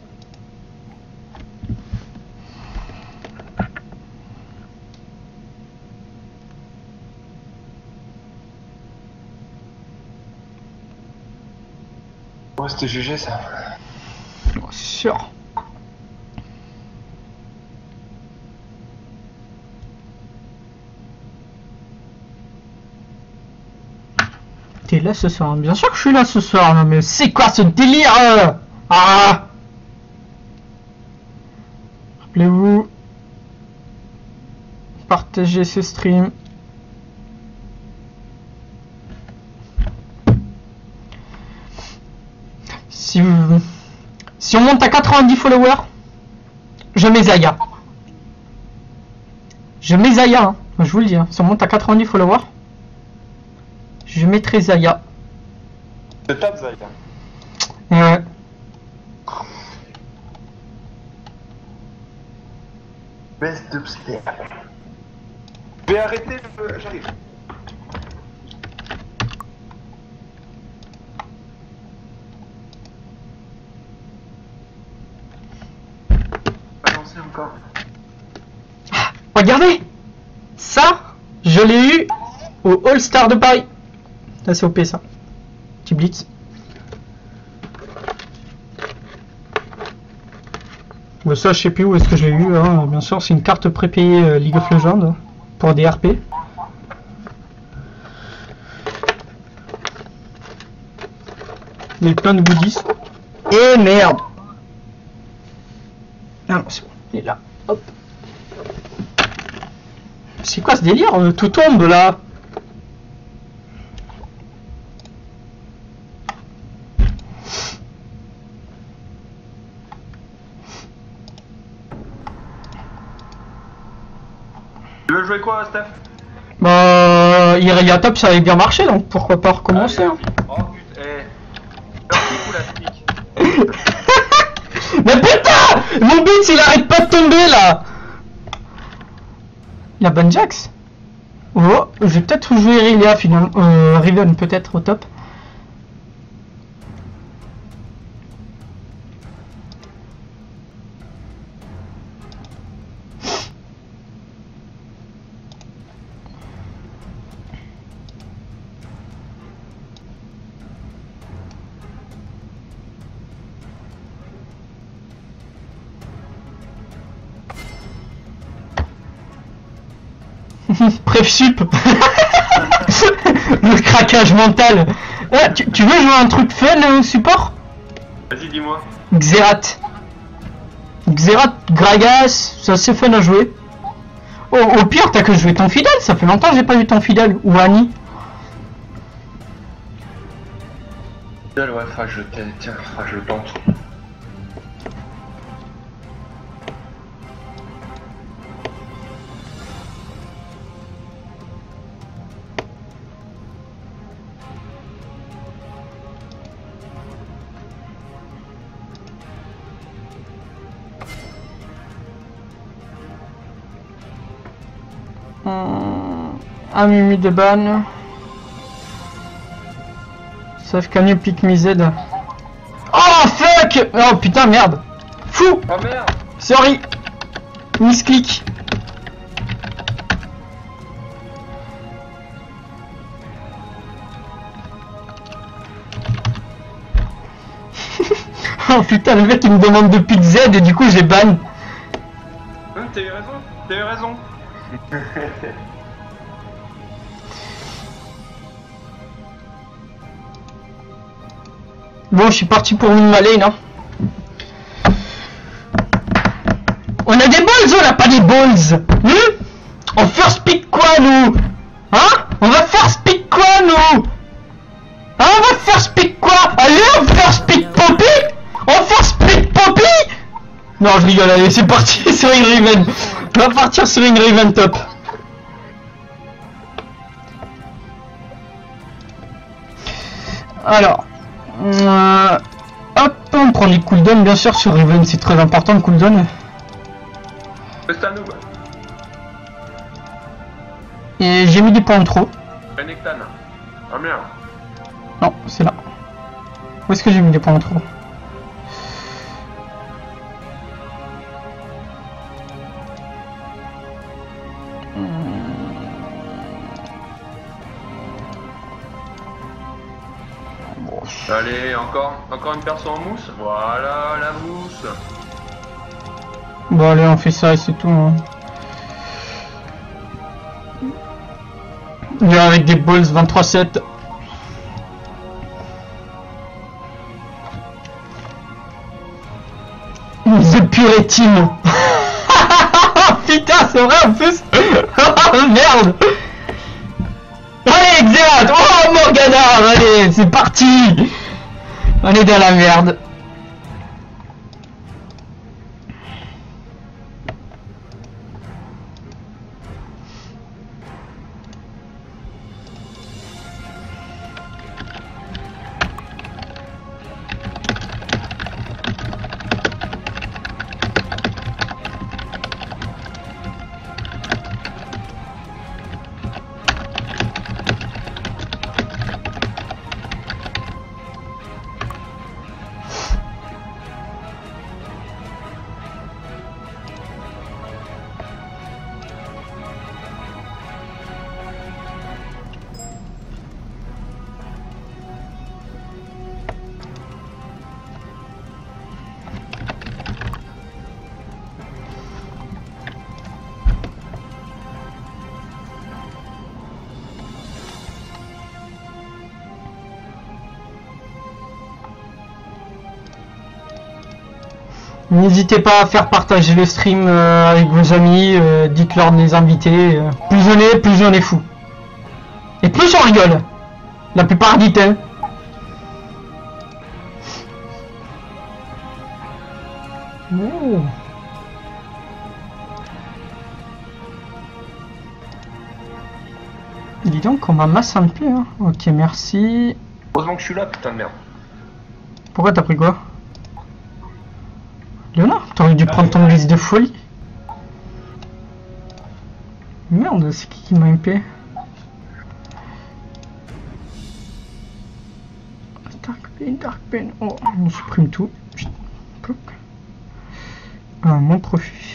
Ouais, c'était jugé ça. Oh, c'est sûr. T'es là ce soir? Bien sûr que je suis là ce soir, non mais c'est quoi ce délire? Ah! Rappelez-vous, partagez ce stream. Si on monte à 90 followers, je mets Zaya. Je mets Zaya, hein. Je vous le dis. Hein. Si on monte à 90 followers, je mettrai Zaya. Je tape Zaya. Ouais. Baisse de psy. Je vais arrêter, j'arrive. Encore. Regardez, ça, je l'ai eu au All Star de Paris. Là, c'est OP ça. Petit blitz. Mais ça, je sais plus où est-ce que je l'ai eu. Hein. Bien sûr, c'est une carte prépayée League of Legends pour des RP. Il y a plein de goodies. Et merde. Ah non, c'est bon. Il est là, hop. C'est quoi ce délire? Tout tombe là. Tu veux jouer quoi, Steph? Bah, Irelia Top ça avait bien marché donc pourquoi pas recommencer. Hein. Oh putain, la Mais putain! Mon but il arrête pas de tomber là! La bonne Jax? Oh, je vais peut-être jouer Irelia finalement. Riven peut-être au top. Bref sup. Le craquage mental. Tu veux jouer un truc fun support? Vas-y dis-moi. Xerath. Xerath, Gragas, c'est assez fun à jouer. Oh, au pire t'as que joué ton fidèle, ça fait longtemps que j'ai pas vu ton fidèle. Ou Annie. Fidèle ouais, je le tente. Un Mimi de ban. Sauf qu'un new pick me Z. Oh fuck! Oh putain merde! Fou! Oh merde! Sorry! Misclick! Oh putain le mec il me demande de pick Z et du coup j'ai ban. T'as eu raison. Bon, je suis parti pour une malène, hein. On a des balls, on a pas des balls. On first pick quoi, nous? Hein? On va first pick quoi, nous? Hein, on va first pick quoi? Allez, on first pick Poppy? On first pick Poppy? Non, je rigole, allez, c'est parti sur une Riven. On va partir sur une Riven top. Alors. Hop. on prend des cooldowns bien sûr sur Riven, c'est très important le cooldown. C'est un noob. Et j'ai mis des points en trop. Renekton. Ah merde. Non, c'est là. Où est-ce que j'ai mis des points en trop? Allez, encore une personne en mousse. Voilà la mousse. Bon allez, on fait ça et c'est tout. Hein. Il y a avec des balls 23-7. The Pure Team. Putain, c'est vrai en plus. Merde. Allez, Xerath. Oh, Morgana. Allez, c'est parti. On est dans la merde. N'hésitez pas à faire partager le stream avec vos amis, dites-leur de les inviter. Plus on est fou. Et plus on rigole. La plupart du temps. Oh. Dis donc, on m'a masse un peu. Hein. Ok, merci. Heureusement que je suis là, putain de merde. Pourquoi t'as pris quoi? Léonard, t'aurais dû prendre ton glisse de folie. Merde, c'est qui m'a MP? Dark Pen. Oh, on supprime tout. Mon profil.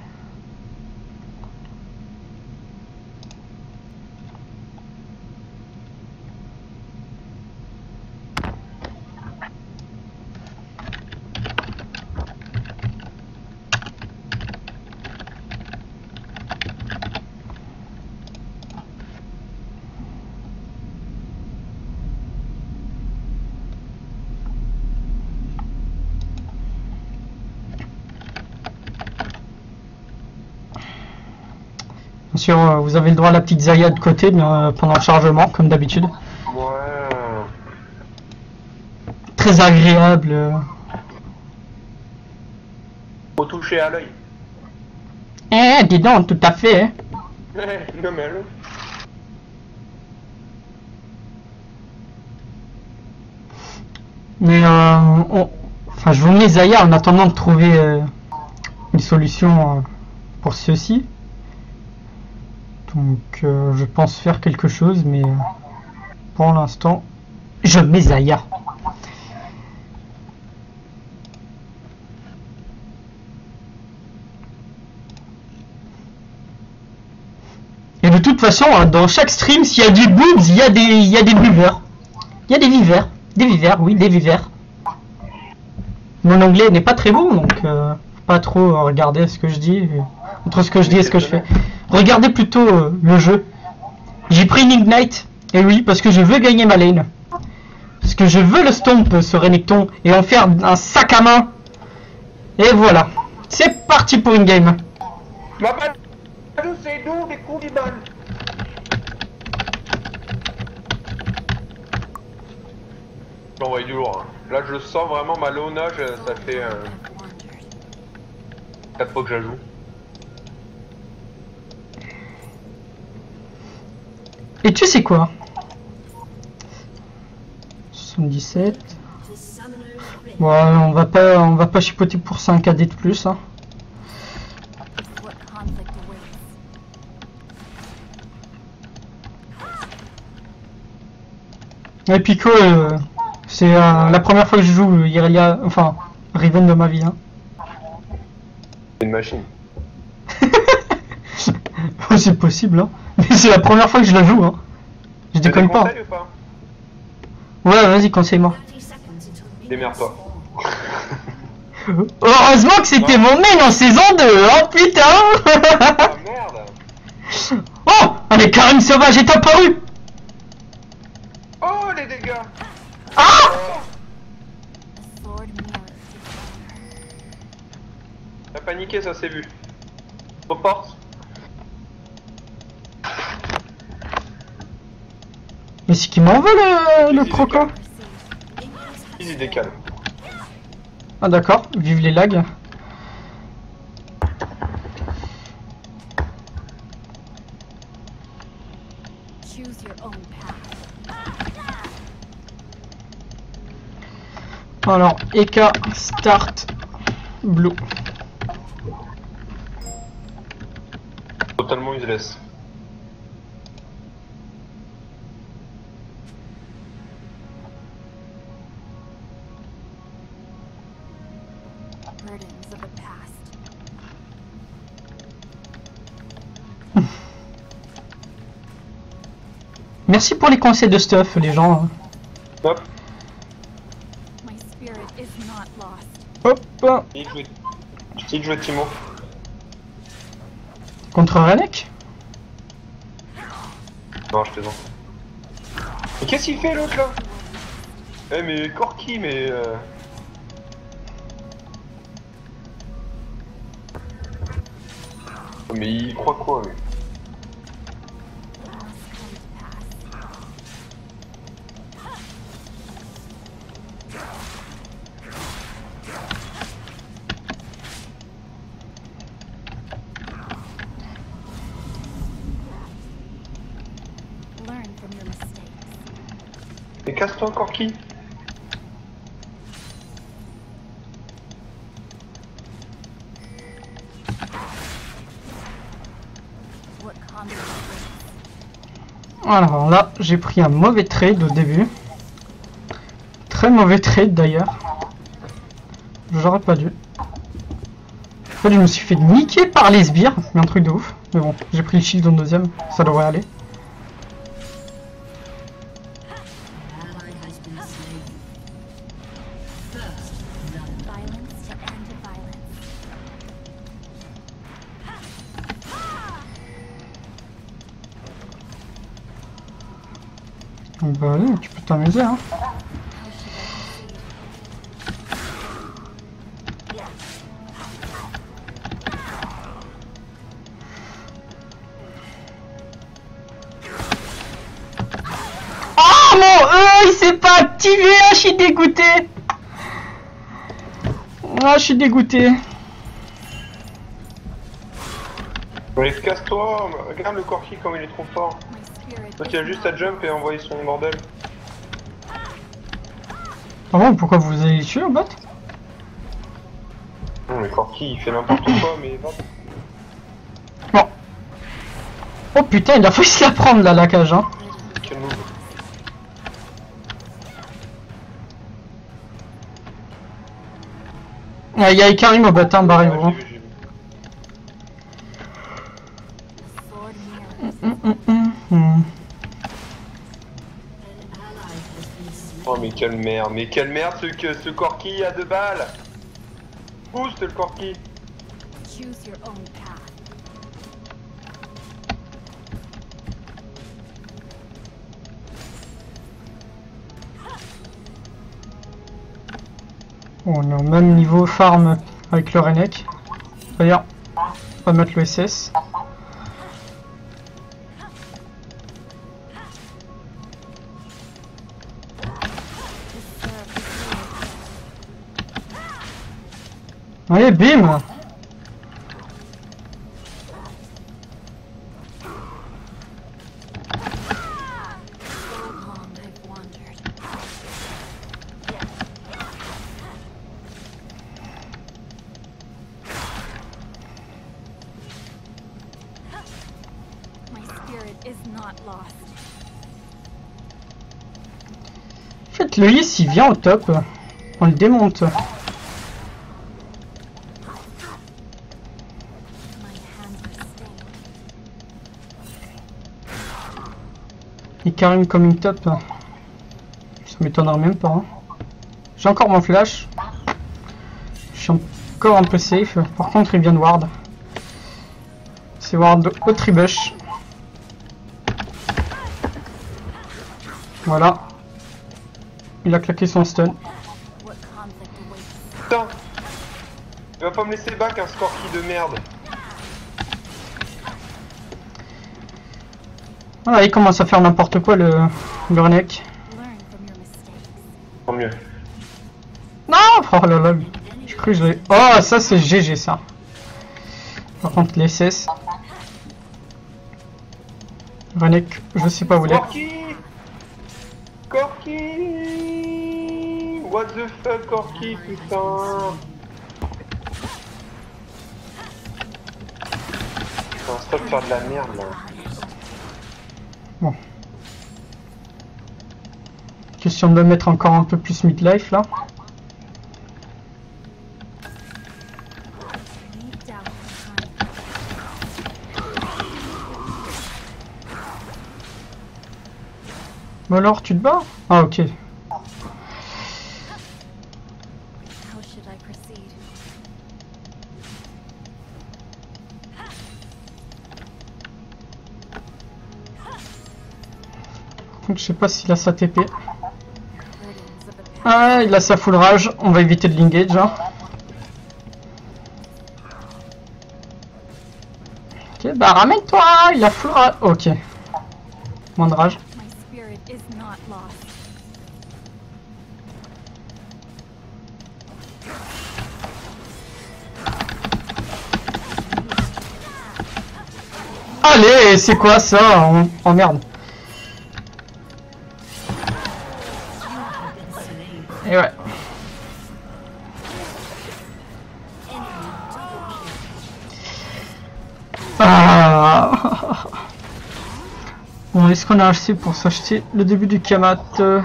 Bien sûr, vous avez le droit à la petite Zaya de côté pendant le chargement, comme d'habitude. Ouais. Très agréable. Faut toucher à l'œil. Eh, dis donc, tout à fait. Hein. Non mais allô. Mais enfin, je vous mets Zaya en attendant de trouver une solution pour ceci. Donc je pense faire quelque chose, mais pour l'instant, je mets Zaya. Et de toute façon, dans chaque stream, s'il y a du boobs, il y a des viveurs. Il y a des viveurs. Des viveurs, oui, des viveurs. Mon anglais n'est pas très bon, donc faut pas trop regarder ce que je dis. Entre ce que je dis et ce que je fais. Regardez plutôt le jeu. J'ai pris une Ignite, et oui, parce que je veux gagner ma lane. Parce que je veux le stomp sur Renekton et en faire un sac à main. Et voilà. C'est parti pour une game. C'est nous des coups de balle. J'envoie du lourd. Hein. Là, je sens vraiment ma Lona, ça fait 4 fois que je la joue. Et tu sais quoi? 77. Ouais, on va pas chipoter pour 5 AD de plus. Hein. Et Pico, c'est la première fois que je joue Irelia, enfin Riven de ma vie. Hein. C'est une machine. Oh, c'est possible, hein. Mais c'est la première fois que je la joue. Hein. Je déconne pas. Ou pas. Ouais, vas-y, conseille-moi. Démerde-toi. Heureusement que c'était mon main en saison 2, oh putain. Oh merde. Oh, allez, Karim sauvage est apparu. Oh les dégâts. Ah. T'as paniqué, ça s'est vu. Reporte. Mais c'est qui m'en veut le croco. Easy décale. Ah d'accord, vive les lags. Alors, Eka, start, blue. Totalement useless. Merci pour les conseils de stuff, les gens. Hop. Hop. Qui joue Timo? Contre Renek? Non, je plaisante. Mais qu'est-ce qu'il fait l'autre là? Eh mais Corki, mais mais il croit quoi lui? Mais casse-toi Corki. Alors là, j'ai pris un mauvais trade au début. Très mauvais trade d'ailleurs. J'aurais pas dû. En fait, je me suis fait niquer par les sbires, mais un truc de ouf. Mais bon, j'ai pris le shield en deuxième, ça devrait aller. Bah allez, tu peux t'amuser hein. Oh mon il s'est pas activé, ah, je suis dégoûté. Ah, je suis dégoûté. Mais casse-toi, regarde le Corki comme il est trop fort. Donc il a juste à jump et envoyer son bordel. Ah bon, pourquoi vous allez tuer au bot? Non mais Corki il fait n'importe quoi mais va. Bon. Oh putain, il a failli se la prendre là la cage hein. Quel move. Ah, il y a Karim au bot hein, barrez-vous. Oh mais quelle merde ce Corki à 2 balles. Boost le Corki. On est au même niveau farm avec le Renek. D'ailleurs, on va mettre le SS. Allez, bim! fait, le lys il vient au top. On le démonte. Il Karim comme une top. Ça m'étonnerait même pas. Hein. J'ai encore mon flash. Je suis encore un peu safe. Par contre, il vient de ward. C'est ward au tribush. Voilà. Il a claqué son stun. Putain! Il va pas me laisser back un Scorky de merde. Voilà, il commence à faire n'importe quoi le Renek. Tant mieux. Non! Oh là là. Je cru que je l'ai. Oh, ça c'est GG ça. Par contre, les SS. Renek, je sais pas où il est. Corki! Corki! What the fuck, Corki, putain! Putain, stop de faire de la merde là. Bon. Question de me mettre encore un peu plus midlife là. Bon alors, tu te bats? Ah ok. Je sais pas s'il a sa TP. Ah, il a sa full rage. On va éviter de l'engage. Hein. Ok, bah ramène-toi. Il a full rage. Ok. Moins de rage. Allez, c'est quoi ça? Oh merde. Et ouais. Ah. Bon, est-ce qu'on a acheté pour s'acheter le début du Kamat?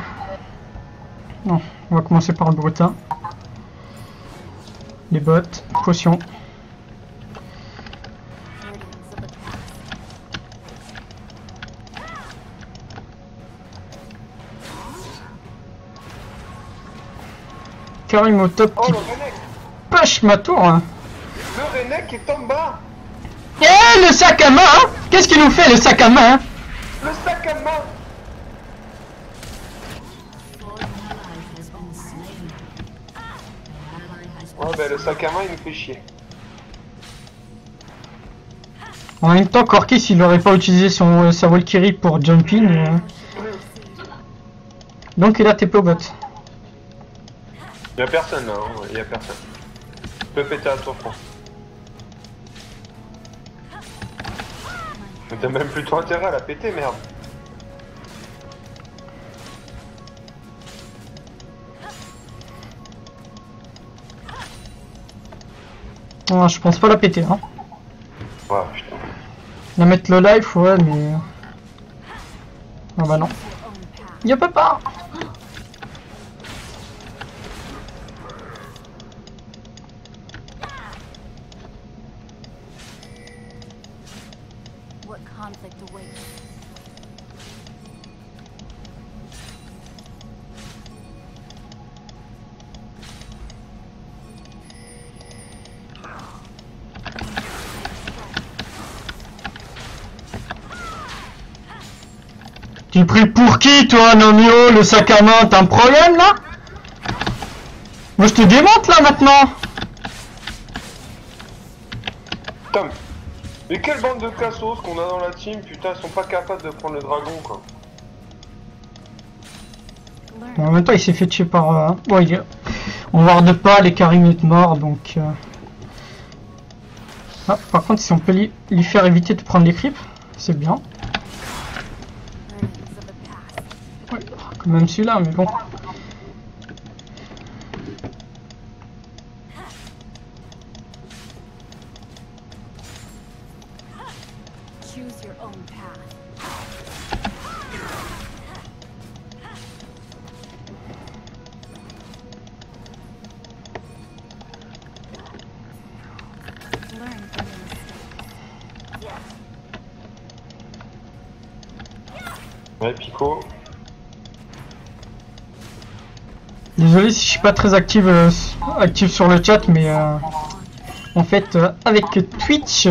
Non, on va commencer par le brutin. Les bottes, potions. Karim au top qui push ma tour. Hein. Le Renek est en bas. Eh, le sac à main hein. Qu'est-ce qu'il nous fait le sac à main hein. Le sac à main. Ouais bah le sac à main il nous fait chier. En même temps, Corki s'il n'aurait pas utilisé sa Valkyrie pour jumping. Donc il a TP au bot. Y'a personne là, hein. Y'a personne. Tu peux péter à tour franc. Mais t'as même plutôt intérêt à la péter, merde. Ah, je pense pas la péter, hein. Ouais, putain. La mettre le life, ouais, mais... Ah bah non. Y'a pas. Tu pries pour qui toi, Nomio, le sac à main? T'as un problème là? Moi je te démonte là maintenant. Putain, mais quelle bande de cassos qu'on a dans la team, putain, ils sont pas capables de prendre le dragon quoi. Bon, en même temps il s'est fait tuer par... Bon, on warde pas, les Karim est mort donc... Ah, par contre si on peut lui faire éviter de prendre les creeps, c'est bien. Ouais, quand même celui-là, mais bon. Ouais, Pico. Désolé si je suis pas très active sur le chat, mais en fait avec Twitch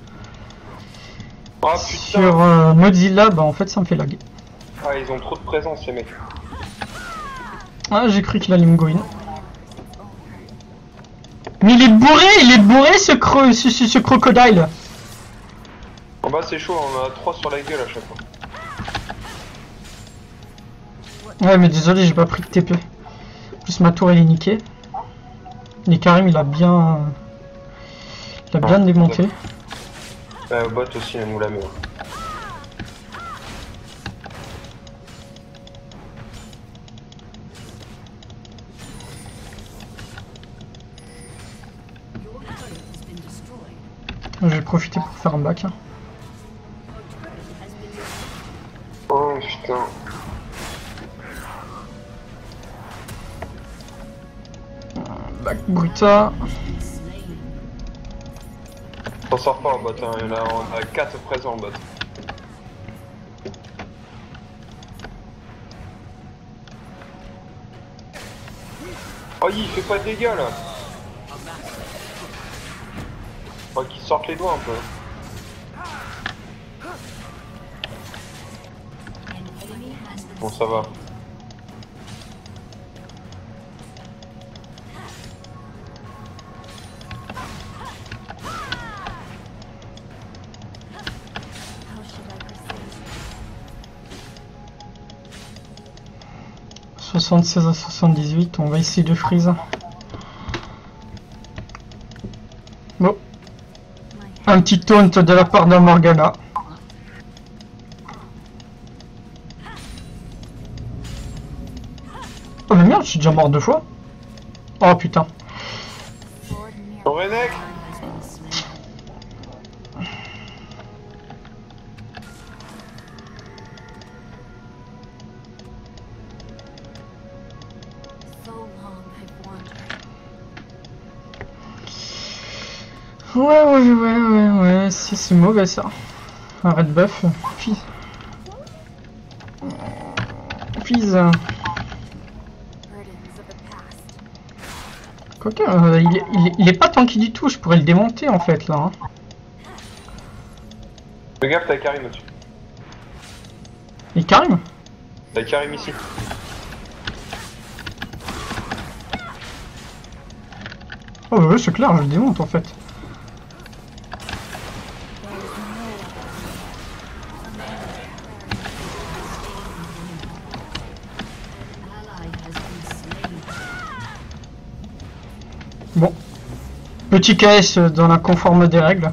Ah, sur Mozilla, bah en fait ça me fait lag. Ah, ils ont trop de présence ces mecs. Ah, j'ai cru qu'il allait me go in. Mais il est bourré ce crocodile. En bas c'est chaud, on a 3 sur la gueule à chaque fois. Ouais mais désolé, j'ai pas pris de TP. En plus ma tour elle est niquée. Et Karim il a bien démonté. Bot aussi elle nous la met. Je vais profiter pour faire un bac. Hein. Oh putain. Bac Bruta. On sort pas en bot, hein. On a 4 présents en bot. Oh il fait pas de dégâts là. Faut qu'ils sortent les doigts un peu. Bon ça va. « 76 à 78, on va essayer de freeze. Bon. Un petit taunt de la part de Morgana. Oh mais merde, je suis déjà mort 2 fois. Oh putain. Renek. Ouais, c'est mauvais ça. Un red buff. Please. Quoique, il est pas tanky du tout, je pourrais le démonter en fait là. Hein. Fais gaffe, t'as Karim au-dessus. Et Karim? T'as Karim ici. Oh bah ouais, c'est clair, je le démonte en fait. Bon. Petit KS dans la conforme des règles.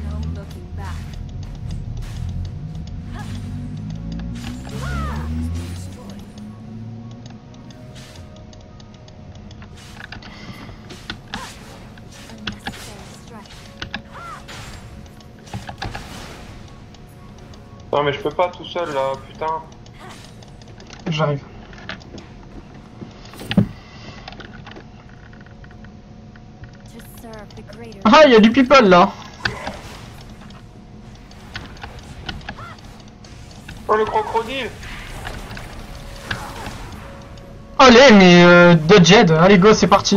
Non mais je peux pas tout seul là, putain. J'arrive. Ah, il y a du people là. Oh le crocodile. Allez, mais Dodge Head, allez go, c'est parti.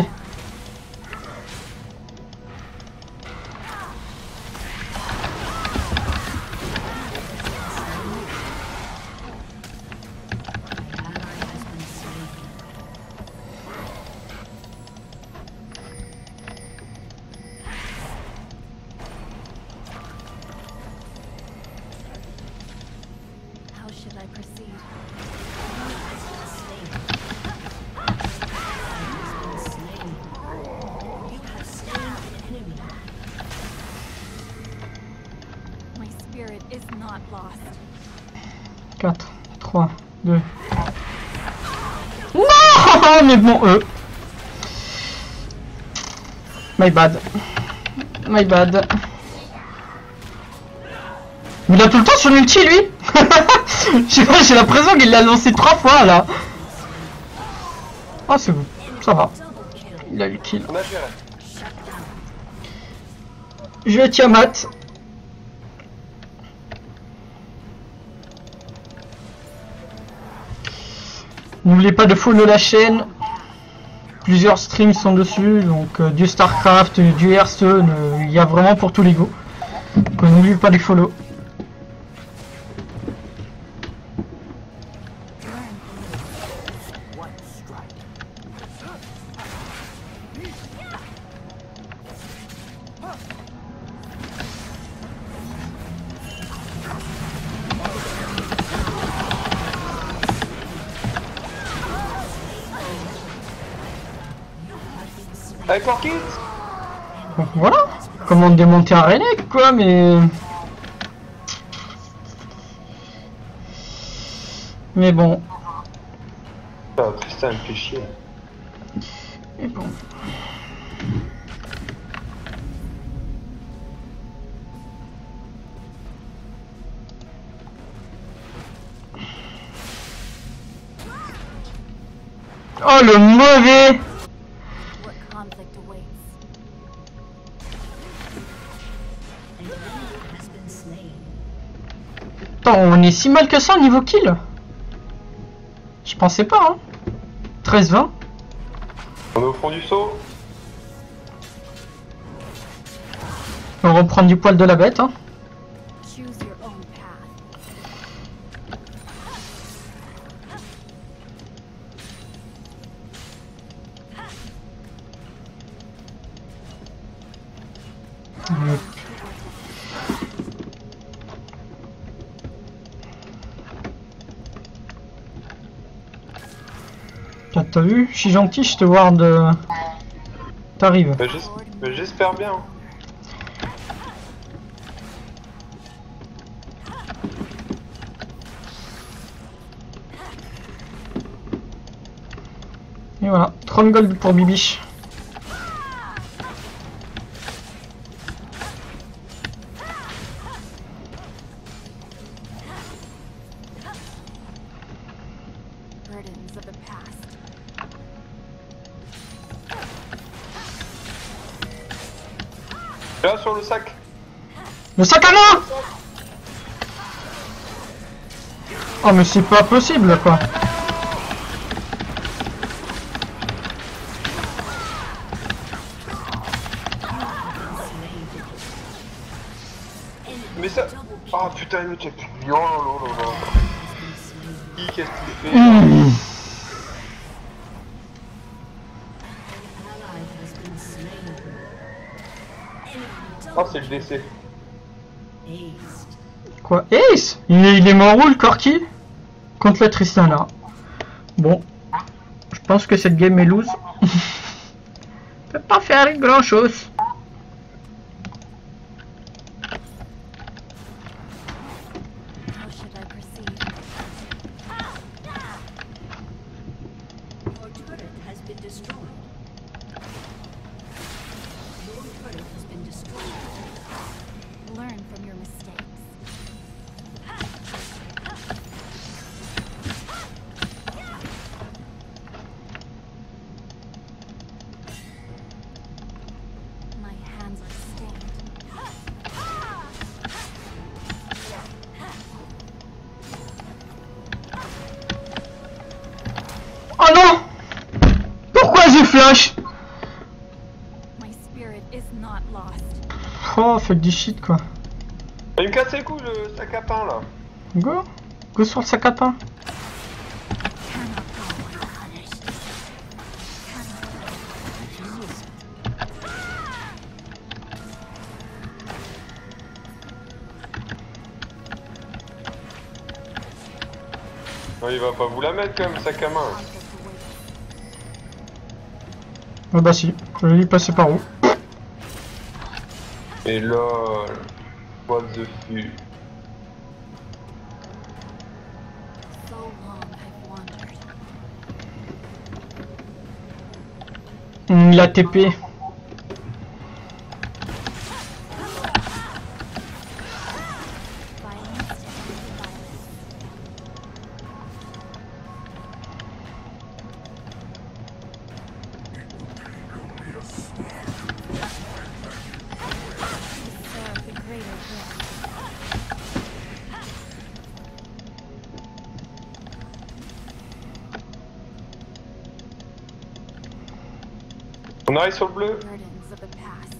My spirit is not lost. 4, 3, 2. Non, mais bon, My bad. My bad. Mais il a tout le temps son ulti, lui. Je sais pas, j'ai l'impression qu'il l'a lancé 3 fois, là. Ah, c'est bon. Ça va. Il a eu le kill. On a géré. Je vais Tiamat. N'oubliez pas de follow la chaîne. Plusieurs streams sont dessus, donc du StarCraft, du Hearthstone, il y a vraiment pour tous les goûts. Donc n'oubliez pas de follow. Avec Orchid. Donc voilà, comment démonter un Renek quoi, mais bon. Ah, Tristan me fait chier. Mais bon. Oh le mauvais. Attends, on est si mal que ça au niveau kill. Je pensais pas, hein. 13-20. On est au fond du saut. On reprend du poil de la bête, hein. T'as vu? Je suis gentil, je te ward. T'arrives. J'espère bien. Et voilà, 30 gold pour Bibiche. Là sur le sac. Le sac à main. Oh mais c'est pas possible quoi. Mais ça... Ah putain, il me check. Oh là là là là. Qu'est-ce qu'il fait Oh, c'est le décès. Quoi? Ace? Il est mort où le Corki? Contre la Tristana. Bon. Je pense que cette game est loose. Peut pas faire grand chose. Oh non! Pourquoi j'ai flash? Oh, faites du shit quoi. Il me casse les couilles le sac à pain là. Go! Go sur le sac à pain. Non, il va pas vous la mettre quand même, sac à main. Ah bah si, je vais lui passer par où? Et lol, what the fuck. Il a TP. On arrive sur le bleu. Burdens of the past.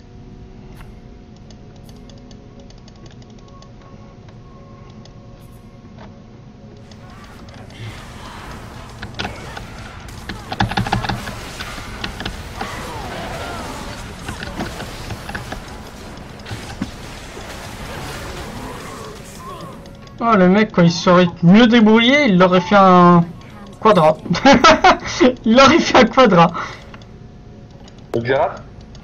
Oh le mec, quand il serait mieux débrouillé, il aurait fait un quadra. Il aurait fait un quadra. Donc Gérard.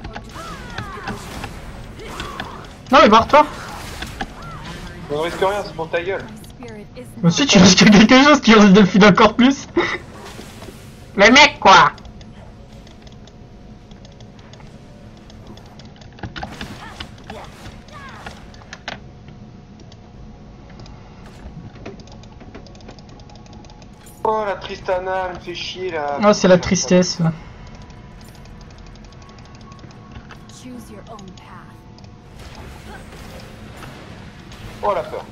Non mais barre-toi. On risque rien, c'est pour ta gueule. Mais si tu risques quelque chose, tu risques Delphine encore plus. Mais mec quoi. Oh la Tristana, elle me fait chier là. Oh c'est la tristesse. Choose your own path. Oh la peur.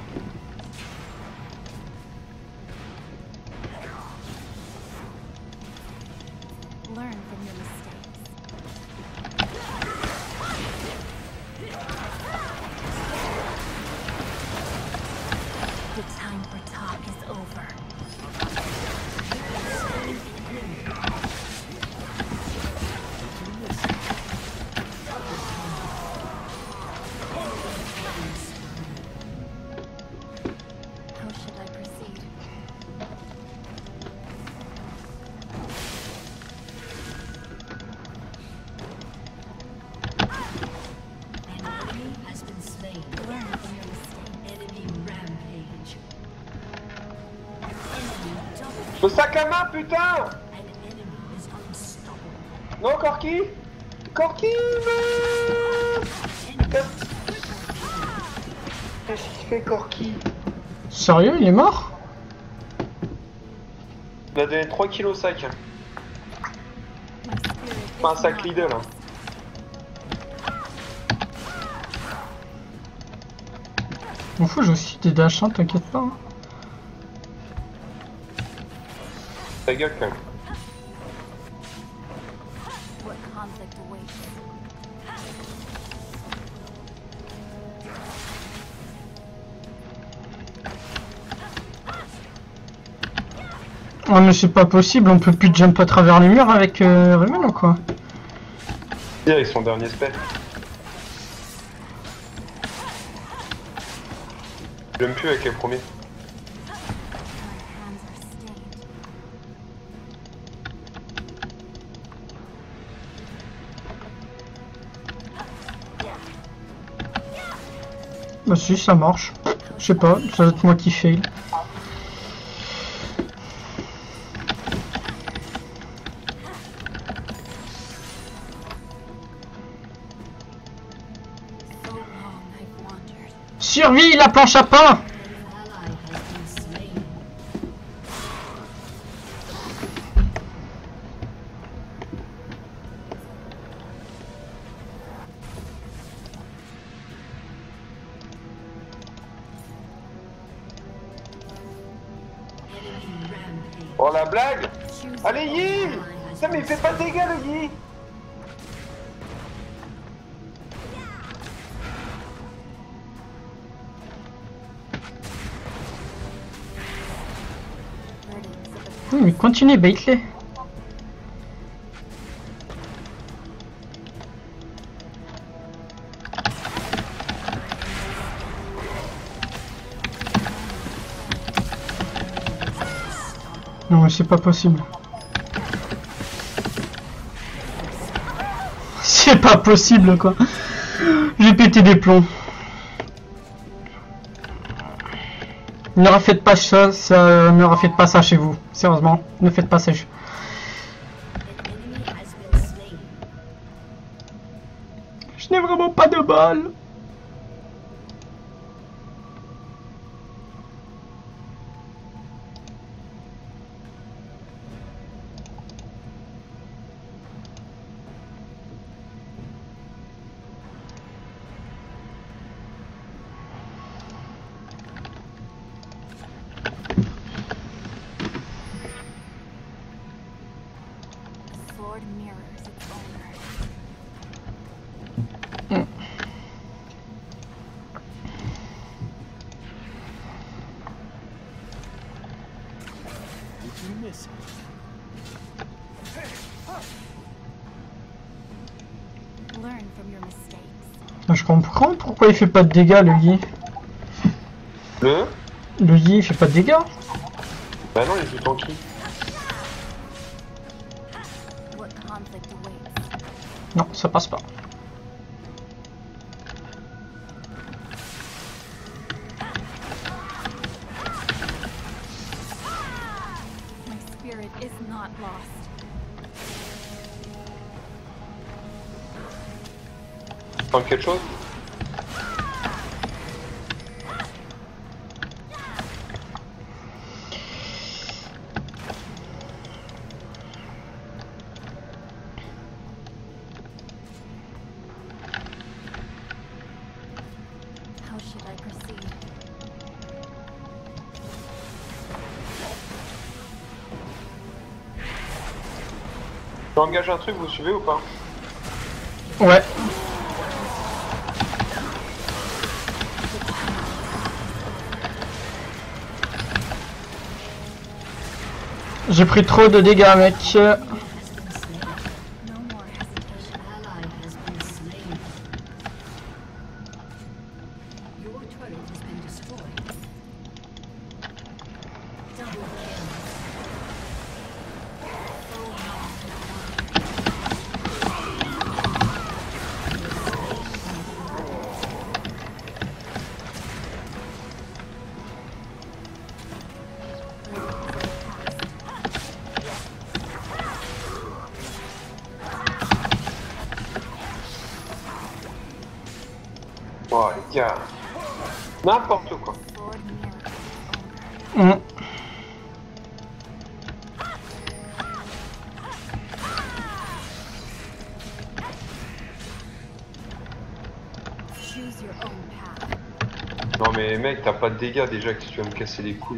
Learn from your mistakes. The time for talk is over. How should I proceed? An enemy has been slain. Learn from your mistakes. Enemy rampage. Enemy double. Le sac à main, putain. An enemy is unstoppable. Non, Corki. Corki, non. Qu'est-ce qu'il fait, Corki? Sérieux, il est mort? Il a donné 3 kilos au sac. Pas un sac Lidl. Hein. M'en fous, j'ai aussi des dash, hein, t'inquiète pas. Hein. Ta gueule quand même. What conflict awaits? Oh mais c'est pas possible, on peut plus jump à travers les murs avec Rumen ou quoi? Et avec son dernier spell. J'aime plus avec les premiers. Bah si, ça marche. Je sais pas, ça doit être moi qui fail. Survie la planche à pain! Oh la blague! Allez Yi! Ça mais il fait pas de dégâts le Yi! Oui, mais continue, bait-les. Non mais c'est pas possible. C'est pas possible quoi. J'ai pété des plombs. Ne refaites pas ça, ne refaites pas ça chez vous. Sérieusement, ne faites pas ça. Je n'ai vraiment pas de balles. sword mirrors its owner. Learn from your mistakes. Je comprends pourquoi il fait pas de dégâts, le Yi. Le Yi il fait pas de dégâts. Bah non, il joue tanky. What conflict awaits? Non, ça passe pas. My spirit is not lost. Tente quelque chose? How should I proceed? J'engage un truc, vous suivez ou pas? Ouais. J'ai pris trop de dégâts, mec. Oh les gars. N'importe quoi. Choose your own path. Non mais mec, t'as pas de dégâts déjà que tu vas me casser les couilles.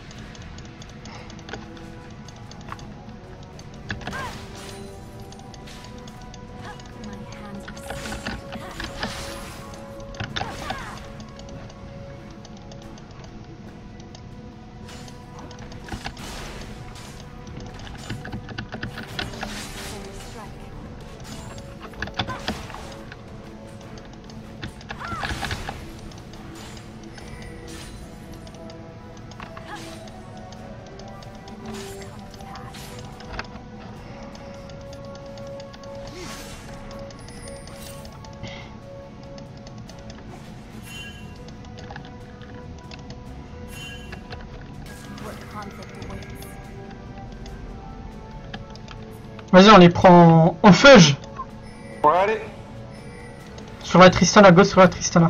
Vas-y, on les prend en feuge. Ouais, allez. Sur la Tristana, go sur la Tristana.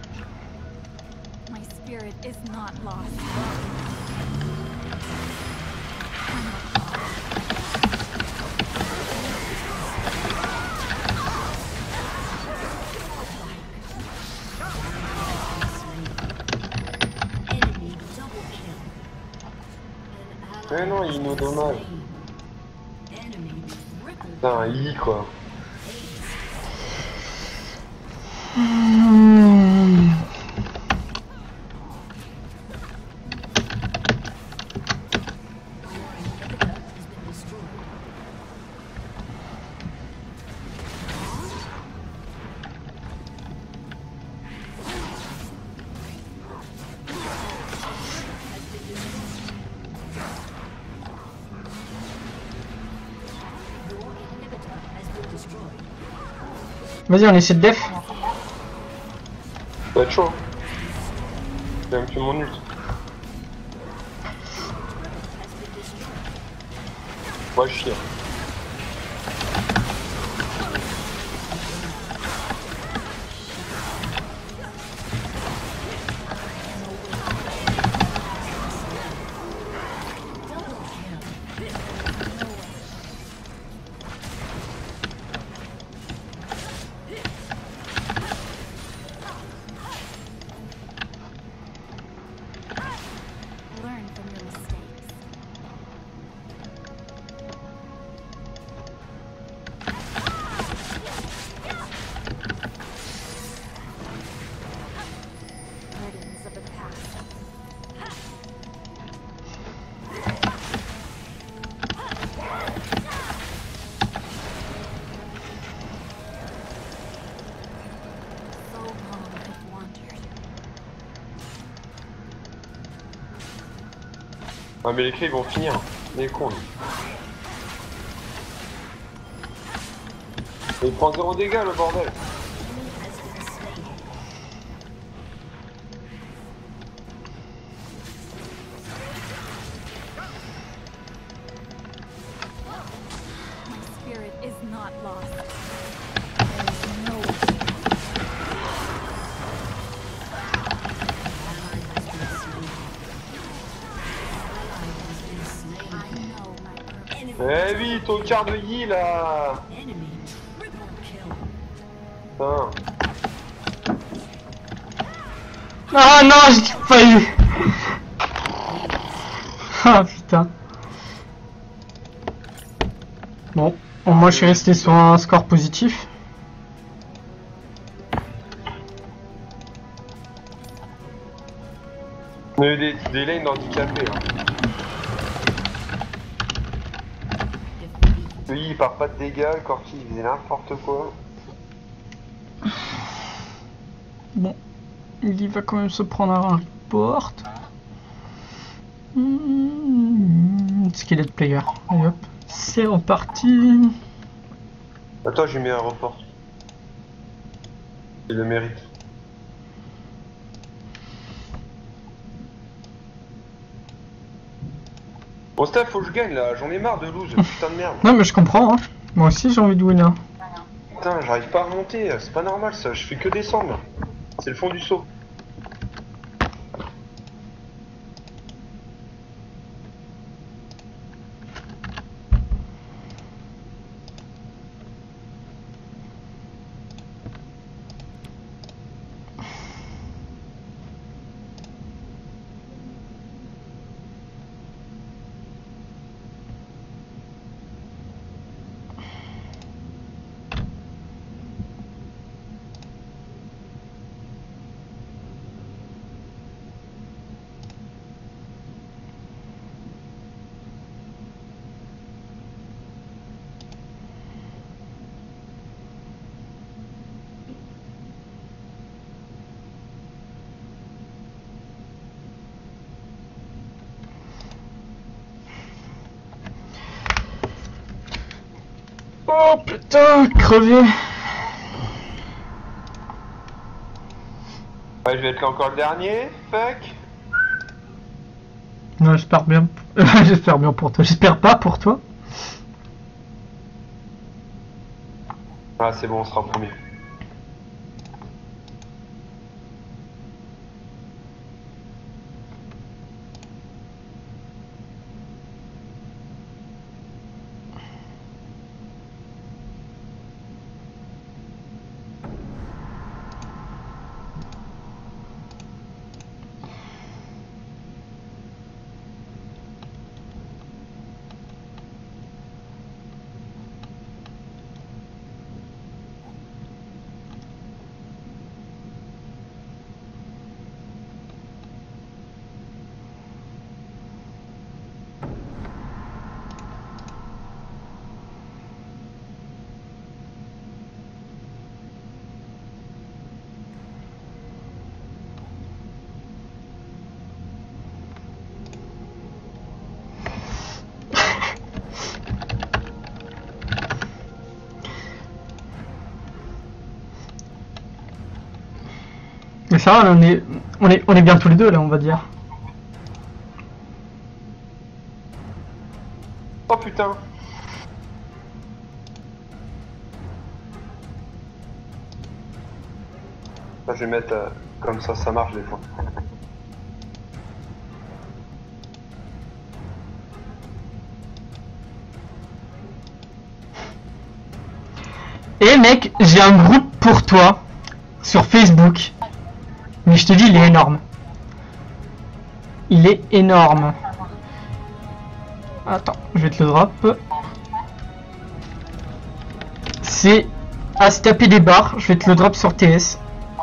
My spirit is not lost. Mais non, il nous dommage. Putain, un I quoi. Vas-y, on essaie de def. Ça va être chaud. J'ai même plus mon ult. Ouais, chier. Ah mais les clés ils vont finir. Les cons. Il prend 0 dégâts le bordel. Spirit is not lost. Eh vite, au quart de Yi là. Putain. Ah non, j'ai pas eu. Ah putain. Bon, moi je suis resté sur un score positif. On a eu des lanes handicapés. Hein. Lui il part pas de dégâts, le Corki il faisait n'importe quoi. Bon, il va quand même se prendre un report. Skillet player. Allez hop, c'est reparti. Attends, j'ai mis un report. Il le mérite. Bon Steph, faut que je gagne là, j'en ai marre de lose, putain de merde. Non mais je comprends, hein. Moi aussi j'ai envie de winner. Putain, j'arrive pas à remonter, c'est pas normal ça, je fais que descendre. C'est le fond du saut. Oh putain, crevé. Ouais, je vais être là encore le dernier, fuck. Non, j'espère bien. J'espère bien pour toi. J'espère pas pour toi. Ah c'est bon, on sera premier. Mais ça va, on est bien tous les deux là, on va dire. Oh putain. Là, je vais mettre comme ça marche des fois. Et mec, j'ai un groupe pour toi sur Facebook. Mais je te dis, il est énorme. Il est énorme. Attends, je vais te le drop. C'est à se taper des barres. Je vais te le drop sur TS.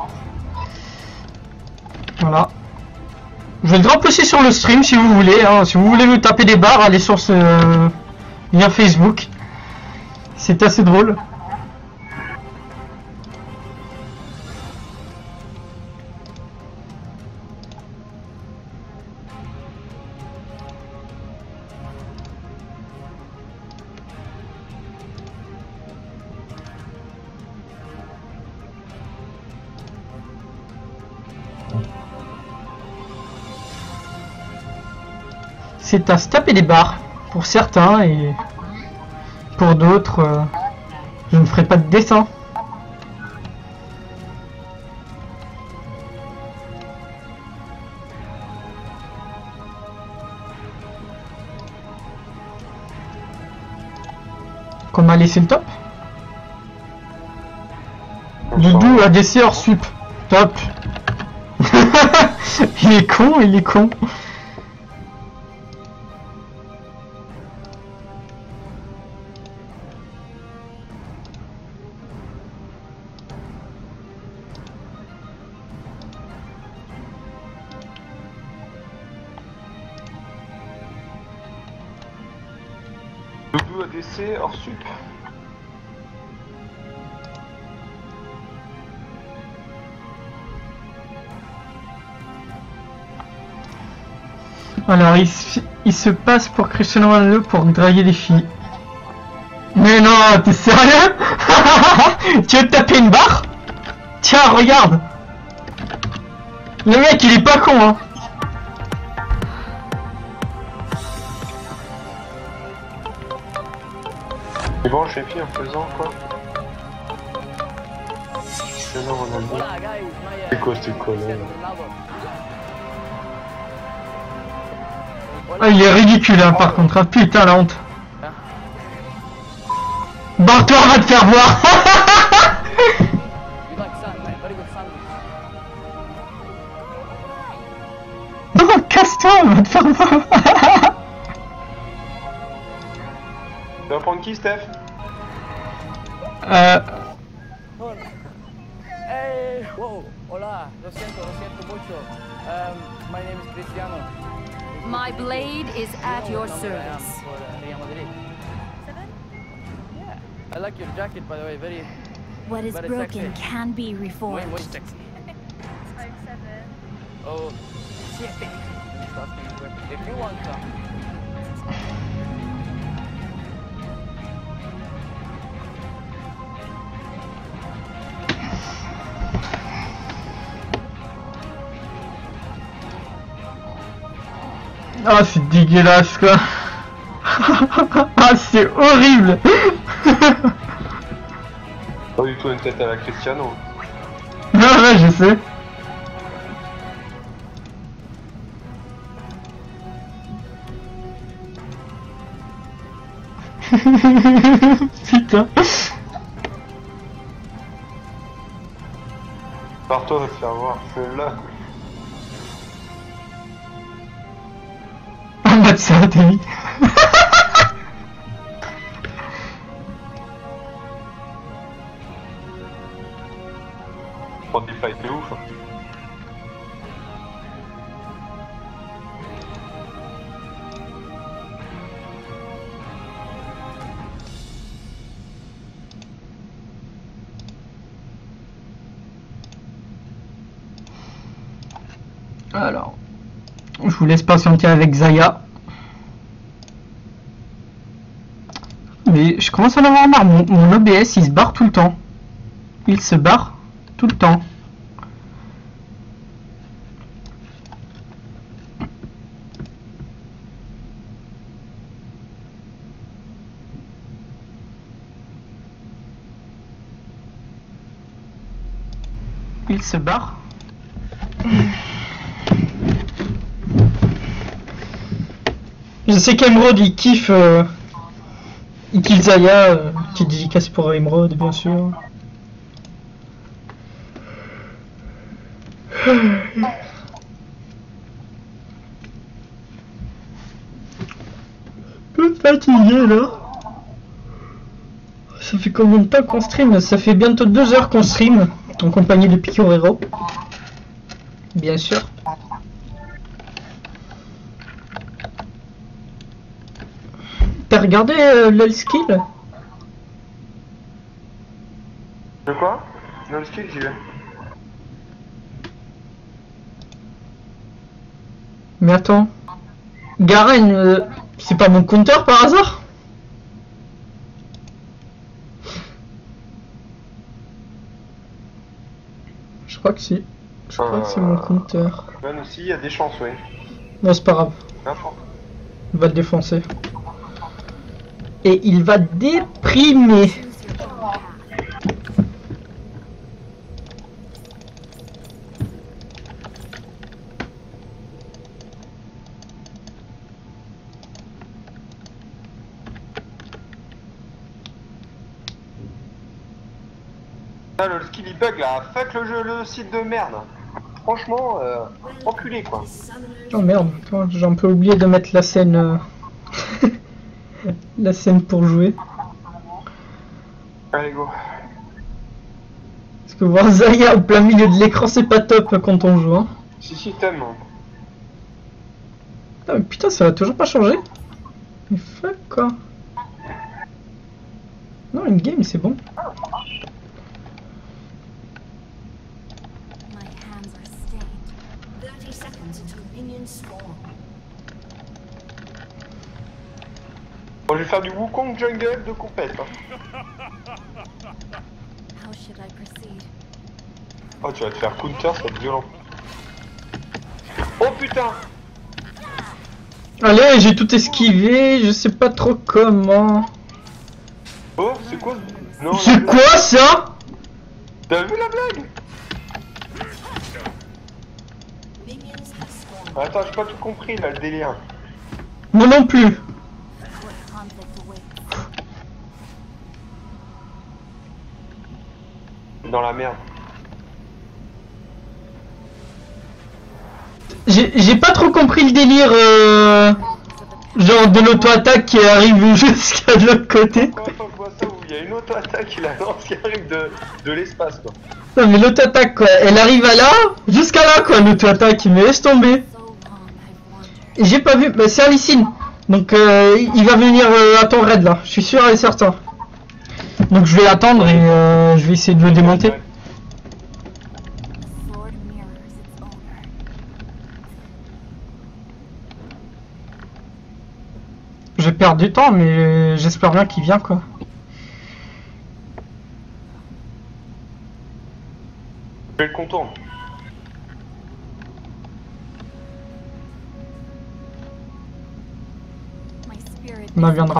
Voilà. Je vais le drop aussi sur le stream si vous voulez. Hein. Si vous voulez me taper des barres, allez sur ce lien Facebook. C'est assez drôle. c'est à se taper des barres pour certains et pour d'autres, je ne ferai pas de dessin. Qu'on m'a laissé le top. Doudou ADC hors sup. Top. Il est con, il est con. Doudou ADC hors sup. Alors il se passe pour Cristiano Ronaldo pour draguer les filles. Mais non, t'es sérieux? Tu veux te taper une barre? Tiens, regarde. Le mec il est pas con hein. Et bon, je fais en faisant quoi? Cristiano Ronaldo. C'est quoi ce collègue? Ah, il est ridicule hein, par contre, hein. Putain la honte. Barre-toi, va te faire voir. Non, casse-toi, va te faire voir. Tu vas prendre qui, Steph? Hey, wow, hola, lo siento mucho. My name is Cristiano. My blade is at your service. Yeah, I like your jacket, by the way. Very. What is very broken sexy. can be reformed. Muy sexy. Oh, siete. If you want some. Ah, c'est dégueulasse quoi. Ah, c'est horrible. Pas du tout une tête à la Cristiano. Non, ouais, je sais. Putain. Par-toi, va te faire voir. Celle-là. En mode ça, t'as vu. Prends des fights de ouf. Alors, je vous laisse patienter avec Zaya. Mais je commence à en avoir marre, mon OBS il se barre tout le temps. Il se barre tout le temps. Il se barre. Je sais qu'Emeraude il kiffe Zaya, petite dédicace pour Emeraude bien sûr. Peu fatigué là. Ça fait combien de temps qu'on stream? Ça fait bientôt 2 heures qu'on stream en compagnie de Picorero. Bien sûr. T'as regardé LOL Skill? De quoi? LOL Skill, j'y vais. Mais attends. Garen, c'est pas mon compteur par hasard? Je crois que si. Je crois que c'est mon compteur. Ben aussi, il y a des chances, oui. Bon, c'est pas grave. N'importe. Il va le défoncer. Et il va déprimer. Ah, le skilly bug là, fuck le jeu, le site de merde. Franchement, enculé quoi. Oh merde, attends, j'ai un peu oublié de mettre la scène. La scène pour jouer. Allez go. Parce que voir Zaya au plein milieu de l'écran, c'est pas top quand on joue. Hein. Si, tellement. Ah, mais putain, ça va toujours pas changer. Mais fuck quoi. Non, une game, c'est bon. Bon, je vais faire du Wukong jungle de compète. Hein. Oh, tu vas te faire counter, ça va être violent. Oh putain! Allez, j'ai tout esquivé, je sais pas trop comment. Oh, c'est quoi? Non, c'est quoi ça? T'as vu la blague? Attends, j'ai pas tout compris là, le délire. Moi non plus. Dans la merde. J'ai pas trop compris le délire, genre de l'auto-attaque qui arrive jusqu'à de l'autre côté. Quand je vois ça où il y a une auto-attaque qui arrive de l'espace quoi. Non mais l'auto-attaque quoi, elle arrive à là, jusqu'à là quoi, l'auto-attaque, mais laisse tomber. Et j'ai pas vu, bah c'est Alicine, donc il va venir à ton raid là, je suis sûr et certain. Donc je vais attendre et je vais essayer de le démonter. Je vais perdre du temps mais j'espère bien qu'il vient quoi. Je vais le contourner. On viendra.